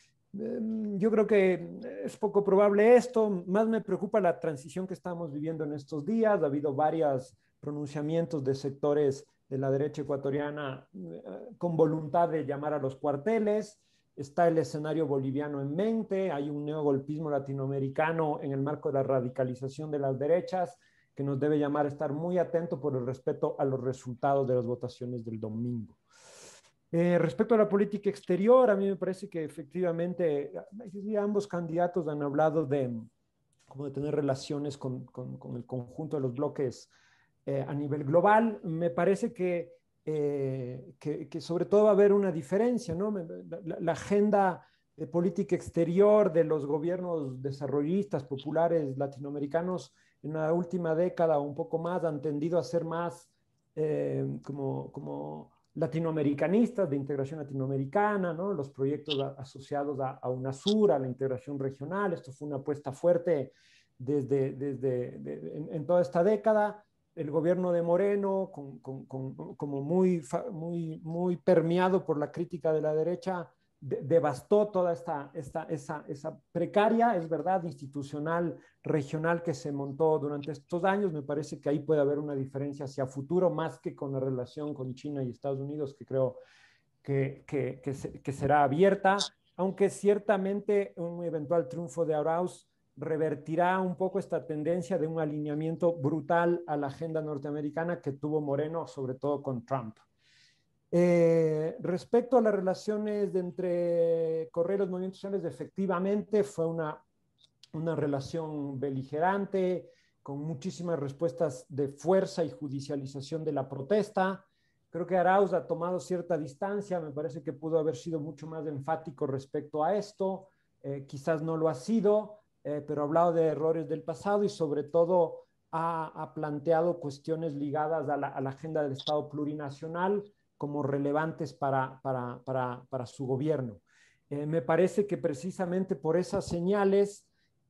Speaker 4: Yo creo que es poco probable esto. Más me preocupa la transición que estamos viviendo en estos días. Ha habido varios pronunciamientos de sectores de la derecha ecuatoriana con voluntad de llamar a los cuarteles. Está el escenario boliviano en mente. Hay un neogolpismo latinoamericano en el marco de la radicalización de las derechas que nos debe llamar a estar muy atentos por el respeto a los resultados de las votaciones del domingo. Eh, respecto a la política exterior, a mí me parece que efectivamente ambos candidatos han hablado de, como de tener relaciones con, con, con el conjunto de los bloques eh, a nivel global. Me parece que, eh, que, que sobre todo va a haber una diferencia, ¿no? La, la agenda de política exterior de los gobiernos desarrollistas, populares, latinoamericanos, en la última década o un poco más han tendido a ser más eh, como... como latinoamericanistas, de integración latinoamericana, ¿no? Los proyectos a, asociados a, a UNASUR, a la integración regional. Esto fue una apuesta fuerte desde, desde de, en, en toda esta década. El gobierno de Moreno, con, con, con, como muy, muy, muy permeado por la crítica de la derecha, de, devastó toda esta, esta esa, esa precaria, es verdad, institucional, regional que se montó durante estos años. Me parece que ahí puede haber una diferencia hacia futuro, más que con la relación con China y Estados Unidos, que creo que, que, que, se, que será abierta, aunque ciertamente un eventual triunfo de Arauz revertirá un poco esta tendencia de un alineamiento brutal a la agenda norteamericana que tuvo Moreno, sobre todo con Trump. Eh, respecto a las relaciones de entre Correa y los movimientos sociales, efectivamente fue una, una relación beligerante, con muchísimas respuestas de fuerza y judicialización de la protesta. Creo que Arauz ha tomado cierta distancia, me parece que pudo haber sido mucho más enfático respecto a esto. eh, quizás no lo ha sido, eh, pero ha hablado de errores del pasado y sobre todo ha, ha planteado cuestiones ligadas a la, a la agenda del Estado plurinacional como relevantes para, para, para, para su gobierno. Eh, me parece que precisamente por esas señales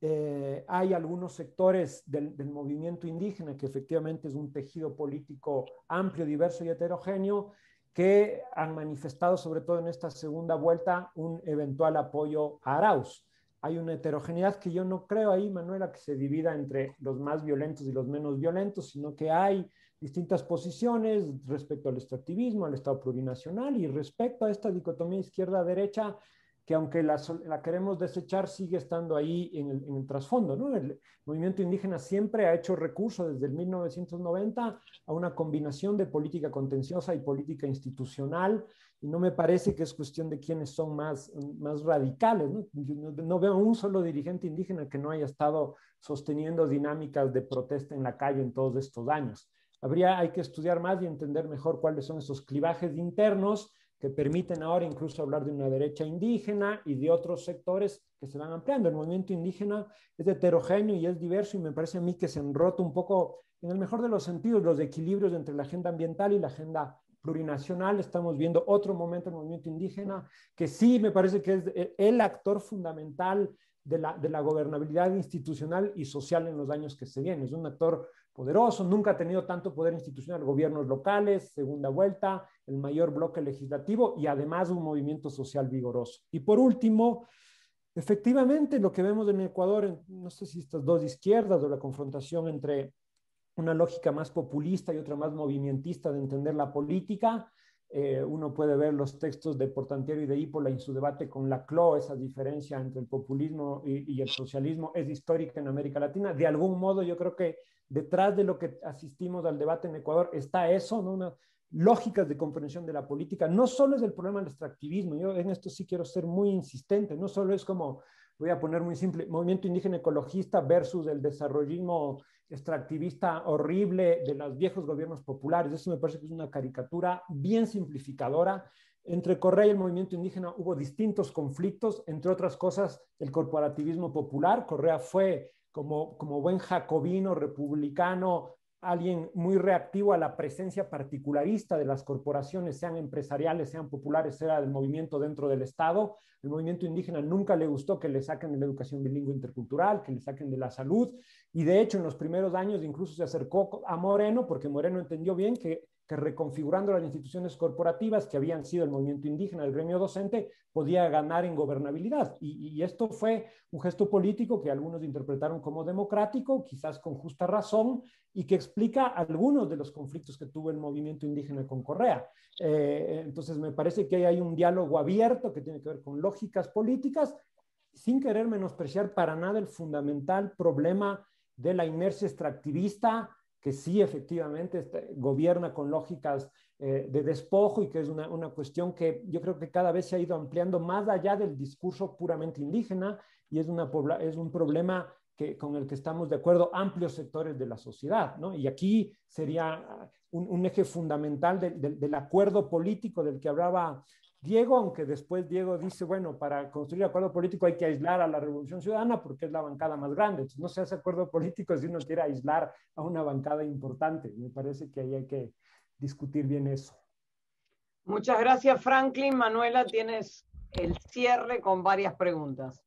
Speaker 4: eh, hay algunos sectores del, del movimiento indígena, que efectivamente es un tejido político amplio, diverso y heterogéneo, que han manifestado, sobre todo en esta segunda vuelta, un eventual apoyo a Arauz. Hay una heterogeneidad que yo no creo ahí, Manuela, que se divida entre los más violentos y los menos violentos, sino que hay distintas posiciones respecto al extractivismo, al Estado plurinacional y respecto a esta dicotomía izquierda-derecha que aunque la, la, queremos desechar, sigue estando ahí en el, en el trasfondo, ¿no? El movimiento indígena siempre ha hecho recurso desde el mil novecientos noventa a una combinación de política contenciosa y política institucional, y no me parece que es cuestión de quiénes son más, más radicales, ¿no? Yo no, no veo un solo dirigente indígena que no haya estado sosteniendo dinámicas de protesta en la calle en todos estos años. Habría, hay que estudiar más y entender mejor cuáles son esos clivajes internos que permiten ahora incluso hablar de una derecha indígena y de otros sectores que se van ampliando. El movimiento indígena es heterogéneo y es diverso y me parece a mí que se enrota un poco, en el mejor de los sentidos, los equilibrios entre la agenda ambiental y la agenda plurinacional. Estamos viendo otro momento del movimiento indígena que sí me parece que es el actor fundamental de la, de la gobernabilidad institucional y social en los años que se vienen. Es un actor poderoso, nunca ha tenido tanto poder institucional, gobiernos locales, segunda vuelta, el mayor bloque legislativo y además un movimiento social vigoroso. Y por último, efectivamente lo que vemos en Ecuador, no sé si estas dos izquierdas o la confrontación entre una lógica más populista y otra más movimentista de entender la política. Eh, uno puede ver los textos de Portantiero y de Ípola en su debate con Laclau, esa diferencia entre el populismo y, y el socialismo es histórica en América Latina. De algún modo yo creo que detrás de lo que asistimos al debate en Ecuador está eso, ¿no? Unas lógicas de comprensión de la política. No solo es el problema del extractivismo, yo en esto sí quiero ser muy insistente, no solo es como, voy a poner muy simple, movimiento indígena ecologista versus el desarrollismo extractivista horrible de los viejos gobiernos populares. Eso me parece que es una caricatura bien simplificadora. Entre Correa y el movimiento indígena hubo distintos conflictos, entre otras cosas el corporativismo popular. Correa fue como, como buen jacobino, republicano, alguien muy reactivo a la presencia particularista de las corporaciones, sean empresariales, sean populares, era del movimiento dentro del Estado. El movimiento indígena nunca le gustó que le saquen de la educación bilingüe intercultural, que le saquen de la salud, y de hecho en los primeros años incluso se acercó a Moreno, porque Moreno entendió bien que, que reconfigurando las instituciones corporativas que habían sido el movimiento indígena, el gremio docente, podía ganar en gobernabilidad. Y, y esto fue un gesto político que algunos interpretaron como democrático, quizás con justa razón, y que explica algunos de los conflictos que tuvo el movimiento indígena con Correa. Eh, entonces me parece que hay un diálogo abierto que tiene que ver con lógicas políticas, sin querer menospreciar para nada el fundamental problema de la inercia extractivista, que sí efectivamente este, gobierna con lógicas eh, de despojo y que es una, una cuestión que yo creo que cada vez se ha ido ampliando más allá del discurso puramente indígena y es, una, es un problema que, con el que estamos de acuerdo amplios sectores de la sociedad, ¿no? Y aquí sería un, un eje fundamental de, de, del acuerdo político del que hablaba Diego, aunque después Diego dice, bueno, para construir acuerdo político hay que aislar a la Revolución Ciudadana porque es la bancada más grande. Entonces no se hace acuerdo político si uno quiere aislar a una bancada importante. Me parece que ahí hay que discutir bien eso.
Speaker 1: Muchas gracias, Franklin. Manuela, tienes el cierre con varias preguntas.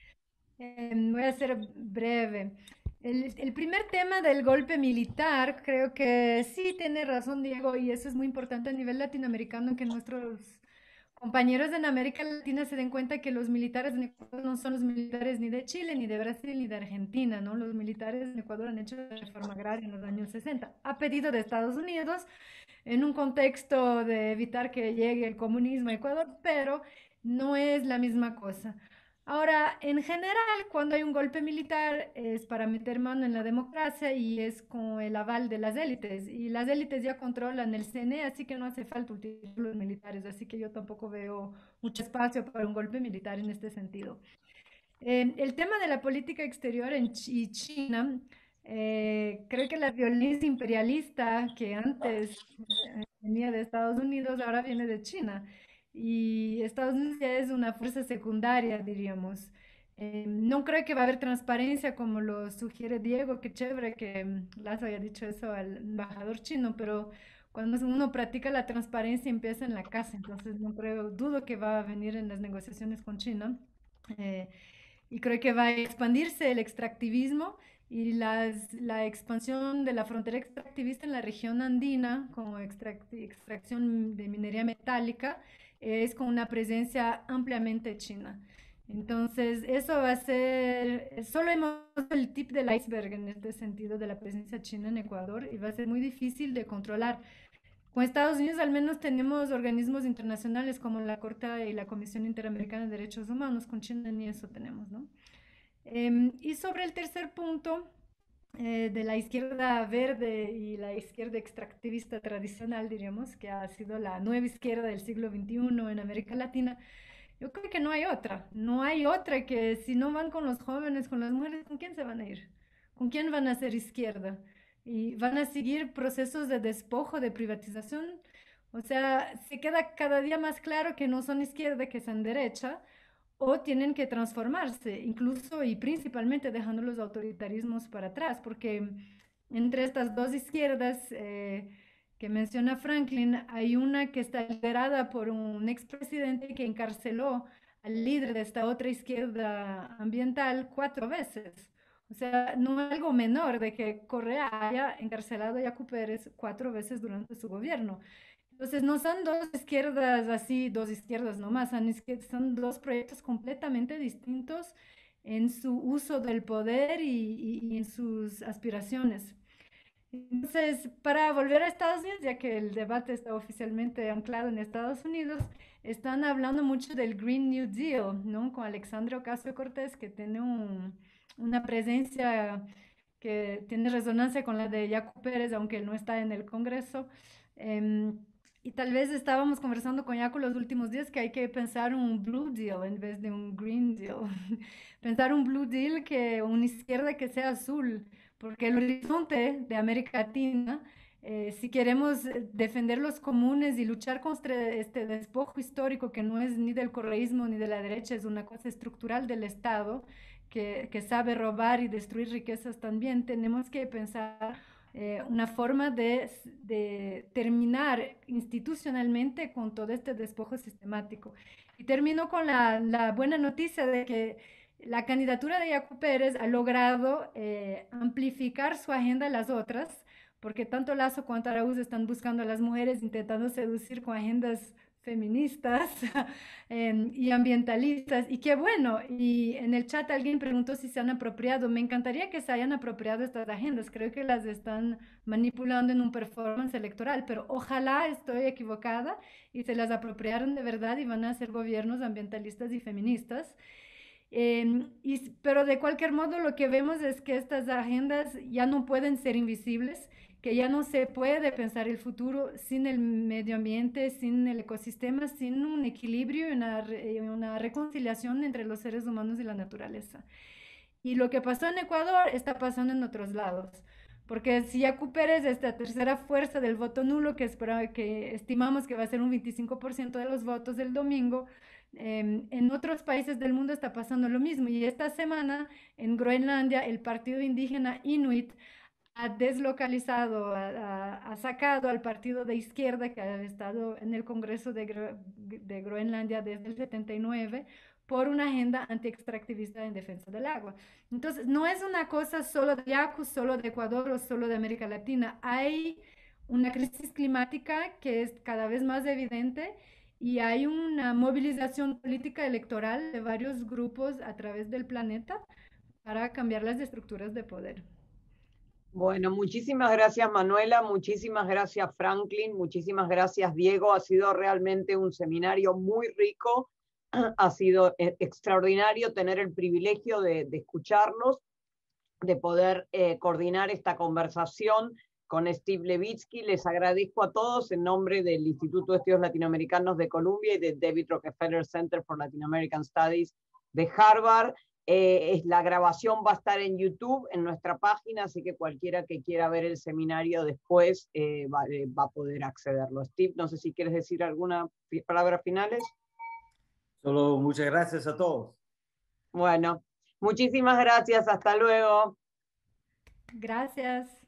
Speaker 2: Eh, voy a ser breve. El, el, primer tema del golpe militar, creo que sí tiene razón Diego, y eso es muy importante a nivel latinoamericano, que nuestros compañeros en América Latina se den cuenta que los militares en Ecuador no son los militares ni de Chile, ni de Brasil, ni de Argentina, ¿no? Los militares en Ecuador han hecho la reforma agraria en los años sesenta, a pedido de Estados Unidos, en un contexto de evitar que llegue el comunismo a Ecuador, pero no es la misma cosa. Ahora, en general, cuando hay un golpe militar es para meter mano en la democracia y es con el aval de las élites. Y las élites ya controlan el C N E, así que no hace falta utilizar los militares. Así que yo tampoco veo mucho espacio para un golpe militar en este sentido. Eh, el tema de la política exterior en Ch China, eh, creo que la violencia imperialista que antes eh, venía de Estados Unidos, ahora viene de China. Y Estados Unidos ya es una fuerza secundaria, diríamos. Eh, no creo que va a haber transparencia como lo sugiere Diego, qué chévere que mm, Lazo haya dicho eso al embajador chino, pero cuando uno practica la transparencia empieza en la casa, entonces no creo, dudo que va a venir en las negociaciones con China. Eh, y creo que va a expandirse el extractivismo y las, la expansión de la frontera extractivista en la región andina, como extract, extracción de minería metálica, es con una presencia ampliamente china. Entonces, eso va a ser, solo hemos visto el tip del iceberg en este sentido de la presencia china en Ecuador y va a ser muy difícil de controlar. Con Estados Unidos al menos tenemos organismos internacionales como la Corte y la Comisión Interamericana de Derechos Humanos, con China ni eso tenemos, ¿no? Eh, y sobre el tercer punto, eh, de la izquierda verde y la izquierda extractivista tradicional, diríamos, que ha sido la nueva izquierda del siglo veintiuno en América Latina, yo creo que no hay otra, no hay otra que si no van con los jóvenes, con las mujeres, ¿con quién se van a ir? ¿Con quién van a hacer izquierda? Y van a seguir procesos de despojo, de privatización. O sea, se queda cada día más claro que no son izquierda, que son derecha, o tienen que transformarse, incluso y principalmente dejando los autoritarismos para atrás, porque entre estas dos izquierdas eh, que menciona Franklin, hay una que está liderada por un expresidente que encarceló al líder de esta otra izquierda ambiental cuatro veces. O sea, no es algo menor de que Correa haya encarcelado a Yacu Pérez cuatro veces durante su gobierno. Entonces, no son dos izquierdas así, dos izquierdas nomás, son, son dos proyectos completamente distintos en su uso del poder y, y, y en sus aspiraciones. Entonces, para volver a Estados Unidos, ya que el debate está oficialmente anclado en Estados Unidos, están hablando mucho del Green New Deal, ¿no? Con Alexandria Ocasio-Cortez, que tiene un, una presencia que tiene resonancia con la de Yacu Pérez, aunque él no está en el Congreso. Eh, y tal vez estábamos conversando con Yacu los últimos días que hay que pensar un Blue Deal en vez de un Green Deal. Pensar un Blue Deal, que una izquierda que sea azul, porque el horizonte de América Latina, eh, si queremos defender los comunes y luchar contra este despojo histórico que no es ni del correísmo ni de la derecha, es una cosa estructural del Estado que, que sabe robar y destruir riquezas también, tenemos que pensar eh, una forma de, de terminar institucionalmente con todo este despojo sistemático. Y termino con la, la buena noticia de que la candidatura de Yacu Pérez ha logrado eh, amplificar su agenda a las otras, porque tanto Lazo cuanto Araúz están buscando a las mujeres, intentando seducir con agendas feministas eh, y ambientalistas, y qué bueno. Y en el chat alguien preguntó si se han apropiado. Me encantaría que se hayan apropiado estas agendas, creo que las están manipulando en un performance electoral, pero ojalá estoy equivocada y se las apropiaron de verdad y van a ser gobiernos ambientalistas y feministas. Eh, y, pero de cualquier modo lo que vemos es que estas agendas ya no pueden ser invisibles, que ya no se puede pensar el futuro sin el medio ambiente, sin el ecosistema, sin un equilibrio y una, una reconciliación entre los seres humanos y la naturaleza. Y lo que pasó en Ecuador está pasando en otros lados. Porque si Yacu Pérez, esta tercera fuerza del voto nulo, que, espera, que estimamos que va a ser un veinticinco por ciento de los votos del domingo, eh, en otros países del mundo está pasando lo mismo. Y esta semana en Groenlandia el partido indígena Inuit ha deslocalizado, ha, ha sacado al partido de izquierda que ha estado en el Congreso de, Gro de Groenlandia desde el setenta y nueve por una agenda anti-extractivista en defensa del agua. Entonces, no es una cosa solo de Yacu, solo de Ecuador o solo de América Latina. Hay una crisis climática que es cada vez más evidente y hay una movilización política electoral de varios grupos a través del planeta para cambiar las estructuras de poder.
Speaker 1: Bueno, muchísimas gracias Manuela, muchísimas gracias Franklin, muchísimas gracias Diego. Ha sido realmente un seminario muy rico, ha sido extraordinario tener el privilegio de, de escucharlos, de poder eh, coordinar esta conversación con Steve Levitsky. Les agradezco a todos en nombre del Instituto de Estudios Latinoamericanos de Columbia y de David Rockefeller Center for Latin American Studies de Harvard. Eh, la grabación va a estar en YouTube, en nuestra página, así que cualquiera que quiera ver el seminario después eh, va, eh, va a poder accederlo. Steve, no sé si quieres decir alguna palabra finales.
Speaker 5: Solo muchas gracias a todos.
Speaker 1: Bueno, Muchísimas gracias, hasta luego.
Speaker 2: Gracias.